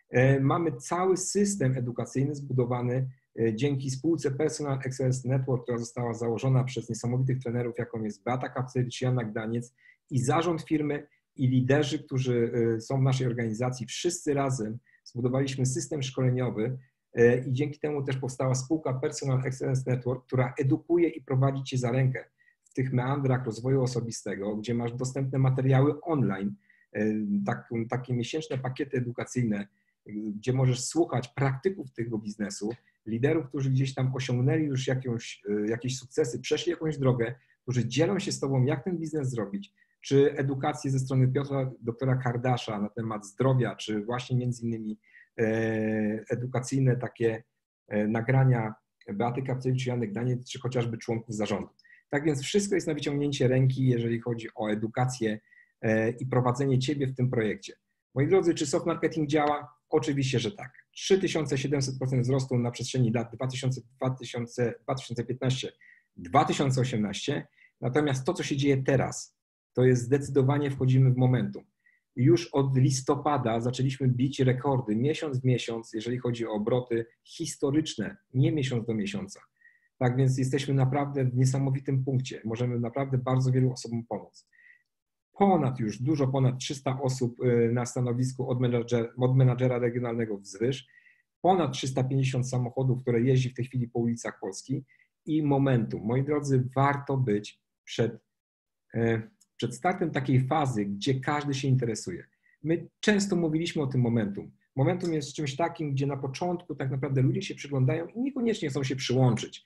Mamy cały system edukacyjny zbudowany dzięki spółce Personal Excellence Network, która została założona przez niesamowitych trenerów, jaką jest Beata Kapcewicz, Janak Daniec i zarząd firmy i liderzy, którzy są w naszej organizacji. Wszyscy razem zbudowaliśmy system szkoleniowy i dzięki temu też powstała spółka Personal Excellence Network, która edukuje i prowadzi Cię za rękę w tych meandrach rozwoju osobistego, gdzie masz dostępne materiały online, tak, takie miesięczne pakiety edukacyjne, gdzie możesz słuchać praktyków tego biznesu, liderów, którzy gdzieś tam osiągnęli już jakąś, jakieś sukcesy, przeszli jakąś drogę, którzy dzielą się z Tobą, jak ten biznes zrobić, czy edukację ze strony Piotra, doktora Kardasza na temat zdrowia, czy właśnie między innymi edukacyjne takie nagrania Beaty Kapcewicz, Janek Daniec, czy chociażby członków zarządu. Tak więc wszystko jest na wyciągnięcie ręki, jeżeli chodzi o edukację i prowadzenie Ciebie w tym projekcie. Moi drodzy, czy soft marketing działa? Oczywiście, że tak. trzy tysiące siedemset procent wzrostu na przestrzeni lat dwa tysiące piętnaście do dwa tysiące osiemnaście. Natomiast to, co się dzieje teraz, to jest zdecydowanie wchodzimy w momentum. Już od listopada zaczęliśmy bić rekordy miesiąc w miesiąc, jeżeli chodzi o obroty historyczne, nie miesiąc do miesiąca. Tak więc jesteśmy naprawdę w niesamowitym punkcie. Możemy naprawdę bardzo wielu osobom pomóc. Ponad już, dużo ponad trzysta osób na stanowisku od menadżera, od menadżera regionalnego wzwyż, ponad trzysta pięćdziesiąt samochodów, które jeździ w tej chwili po ulicach Polski i momentum. Moi drodzy, warto być przed, przed startem takiej fazy, gdzie każdy się interesuje. My często mówiliśmy o tym momentum. Momentum jest czymś takim, gdzie na początku tak naprawdę ludzie się przyglądają i niekoniecznie chcą się przyłączyć.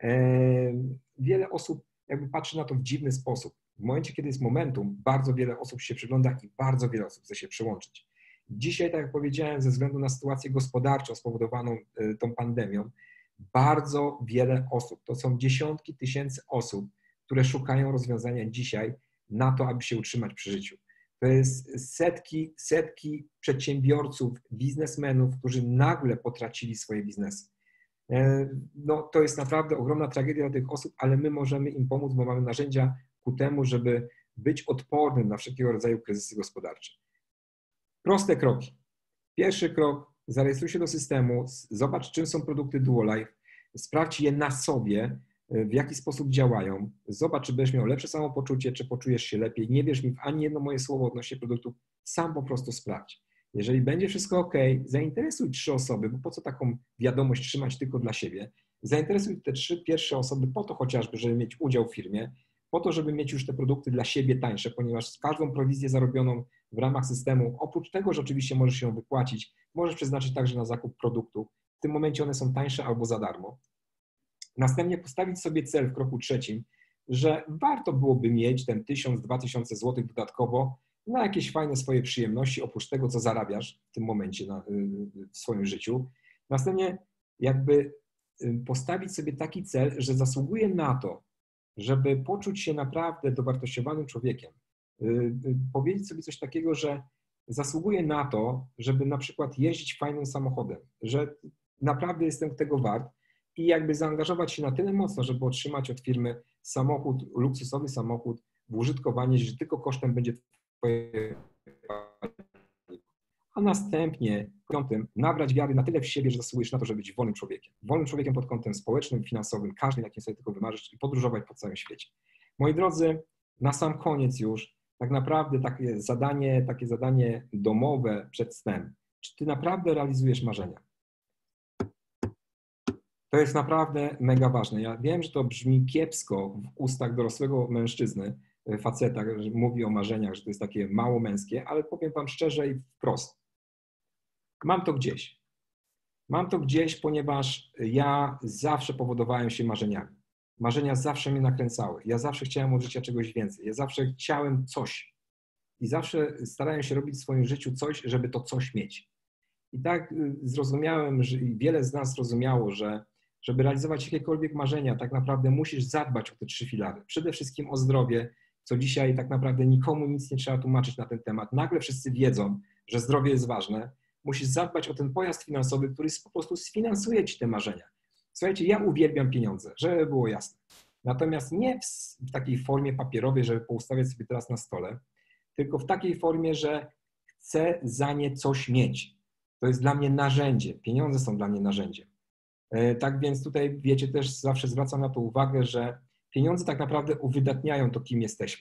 Wiele osób jakby patrzy na to w dziwny sposób. W momencie, kiedy jest momentum, bardzo wiele osób się przygląda i bardzo wiele osób chce się przyłączyć. Dzisiaj, tak jak powiedziałem, ze względu na sytuację gospodarczą spowodowaną tą pandemią, bardzo wiele osób, to są dziesiątki tysięcy osób, które szukają rozwiązania dzisiaj na to, aby się utrzymać przy życiu. To jest setki, setki przedsiębiorców, biznesmenów, którzy nagle potracili swoje biznesy. No, to jest naprawdę ogromna tragedia dla tych osób, ale my możemy im pomóc, bo mamy narzędzia ku temu, żeby być odpornym na wszelkiego rodzaju kryzysy gospodarcze. Proste kroki. Pierwszy krok, zarejestruj się do systemu, zobacz, czym są produkty Duolife, sprawdź je na sobie, w jaki sposób działają, zobacz, czy będziesz miał lepsze samopoczucie, czy poczujesz się lepiej. Nie wierz mi w ani jedno moje słowo odnośnie produktów, sam po prostu sprawdź. Jeżeli będzie wszystko ok, zainteresuj trzy osoby, bo po co taką wiadomość trzymać tylko dla siebie? Zainteresuj te trzy pierwsze osoby po to chociażby, żeby mieć udział w firmie, po to, żeby mieć już te produkty dla siebie tańsze, ponieważ z każdą prowizję zarobioną w ramach systemu, oprócz tego, że oczywiście możesz się wypłacić, możesz przeznaczyć także na zakup produktów. W tym momencie one są tańsze albo za darmo. Następnie postawić sobie cel w kroku trzecim, że warto byłoby mieć ten tysiąc, dwa tysiące złotych dodatkowo na jakieś fajne swoje przyjemności, oprócz tego, co zarabiasz w tym momencie na, w swoim życiu. Następnie jakby postawić sobie taki cel, że zasługuje na to, żeby poczuć się naprawdę dowartościowanym człowiekiem. Powiedzieć sobie coś takiego, że zasługuje na to, żeby na przykład jeździć fajnym samochodem, że naprawdę jestem tego wart i jakby zaangażować się na tyle mocno, żeby otrzymać od firmy samochód, luksusowy samochód w użytkowanie, że tylko kosztem będzie twoje, a następnie piątym nabrać wiary na tyle w siebie, że zasługujesz na to, żeby być wolnym człowiekiem. Wolnym człowiekiem pod kątem społecznym, finansowym, każdym, jakim sobie tylko wymarzysz i podróżować po całym świecie. Moi drodzy, na sam koniec już tak naprawdę takie zadanie, takie zadanie domowe przed snem. Czy ty naprawdę realizujesz marzenia? To jest naprawdę mega ważne. Ja wiem, że to brzmi kiepsko w ustach dorosłego mężczyzny, faceta, że mówi o marzeniach, że to jest takie mało męskie, ale powiem wam szczerze i wprost. Mam to gdzieś. Mam to gdzieś, ponieważ ja zawsze powodowałem się marzeniami. Marzenia zawsze mnie nakręcały. Ja zawsze chciałem od życia czegoś więcej. Ja zawsze chciałem coś. I zawsze starałem się robić w swoim życiu coś, żeby to coś mieć. I tak zrozumiałem, że i wiele z nas zrozumiało, że żeby realizować jakiekolwiek marzenia, tak naprawdę musisz zadbać o te trzy filary. Przede wszystkim o zdrowie, co dzisiaj tak naprawdę nikomu nic nie trzeba tłumaczyć na ten temat. Nagle wszyscy wiedzą, że zdrowie jest ważne. Musisz zadbać o ten pojazd finansowy, który po prostu sfinansuje ci te marzenia. Słuchajcie, ja uwielbiam pieniądze, żeby było jasne. Natomiast nie w, w takiej formie papierowej, żeby poustawiać sobie teraz na stole, tylko w takiej formie, że chcę za nie coś mieć. To jest dla mnie narzędzie. Pieniądze są dla mnie narzędziem. Tak więc tutaj, wiecie, też zawsze zwracam na to uwagę, że pieniądze tak naprawdę uwydatniają to, kim jesteśmy.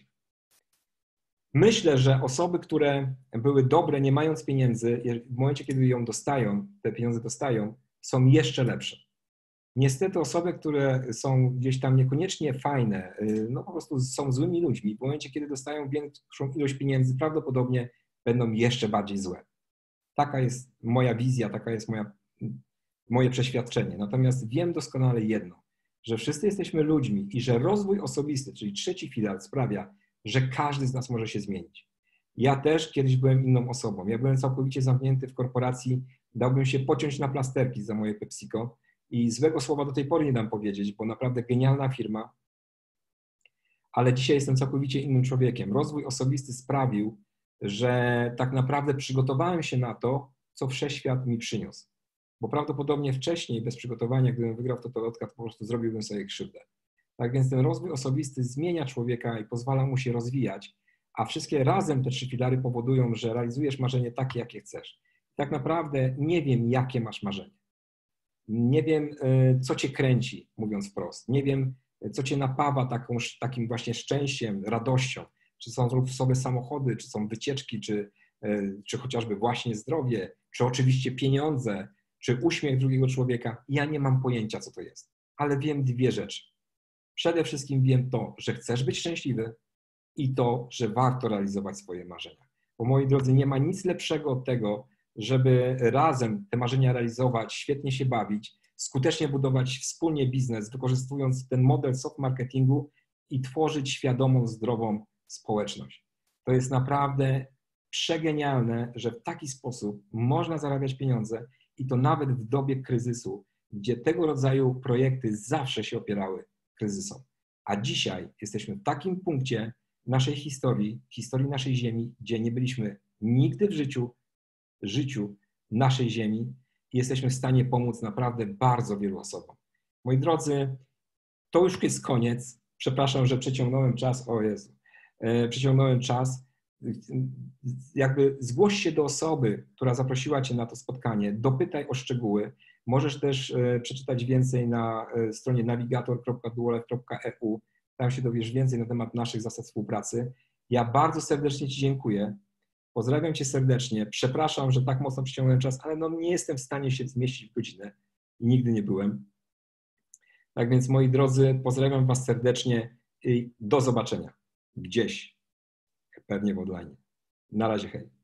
Myślę, że osoby, które były dobre, nie mając pieniędzy, w momencie, kiedy ją dostają, te pieniądze dostają, są jeszcze lepsze. Niestety osoby, które są gdzieś tam niekoniecznie fajne, no po prostu są złymi ludźmi, w momencie, kiedy dostają większą ilość pieniędzy, prawdopodobnie będą jeszcze bardziej złe. Taka jest moja wizja, taka jest moja, moje przeświadczenie. Natomiast wiem doskonale jedno, że wszyscy jesteśmy ludźmi i że rozwój osobisty, czyli trzeci filar, sprawia, że każdy z nas może się zmienić. Ja też kiedyś byłem inną osobą. Ja byłem całkowicie zamknięty w korporacji, dałbym się pociąć na plasterki za moje PepsiCo i złego słowa do tej pory nie dam powiedzieć, bo naprawdę genialna firma, ale dzisiaj jestem całkowicie innym człowiekiem. Rozwój osobisty sprawił, że tak naprawdę przygotowałem się na to, co wszechświat mi przyniósł. Bo prawdopodobnie wcześniej, bez przygotowania, gdybym wygrał w Totolotka, to po prostu zrobiłbym sobie krzywdę. Tak więc ten rozwój osobisty zmienia człowieka i pozwala mu się rozwijać, a wszystkie razem te trzy filary powodują, że realizujesz marzenie takie, jakie chcesz. Tak naprawdę nie wiem, jakie masz marzenie. Nie wiem, co cię kręci, mówiąc wprost. Nie wiem, co cię napawa taką, takim właśnie szczęściem, radością. Czy są luksusowe samochody, czy są wycieczki, czy, czy chociażby właśnie zdrowie, czy oczywiście pieniądze, czy uśmiech drugiego człowieka. Ja nie mam pojęcia, co to jest, ale wiem dwie rzeczy. Przede wszystkim wiem to, że chcesz być szczęśliwy i to, że warto realizować swoje marzenia. Bo moi drodzy, nie ma nic lepszego od tego, żeby razem te marzenia realizować, świetnie się bawić, skutecznie budować wspólnie biznes, wykorzystując ten model soft marketingu i tworzyć świadomą, zdrową społeczność. To jest naprawdę przegenialne, że w taki sposób można zarabiać pieniądze i to nawet w dobie kryzysu, gdzie tego rodzaju projekty zawsze się opierały kryzysom. A dzisiaj jesteśmy w takim punkcie naszej historii, historii naszej Ziemi, gdzie nie byliśmy nigdy w życiu, życiu naszej Ziemi i jesteśmy w stanie pomóc naprawdę bardzo wielu osobom. Moi drodzy, to już jest koniec. Przepraszam, że przeciągnąłem czas. O Jezu, e, przeciągnąłem czas. Jakby zgłoś się do osoby, która zaprosiła Cię na to spotkanie, dopytaj o szczegóły. Możesz też e, przeczytać więcej na e, stronie navigator kropka duolew kropka e u. Tam się dowiesz więcej na temat naszych zasad współpracy. Ja bardzo serdecznie Ci dziękuję. Pozdrawiam Cię serdecznie. Przepraszam, że tak mocno przeciągnąłem czas, ale no nie jestem w stanie się zmieścić w godzinę i nigdy nie byłem. Tak więc, moi drodzy, pozdrawiam Was serdecznie i do zobaczenia gdzieś, pewnie w online. Na razie, hej.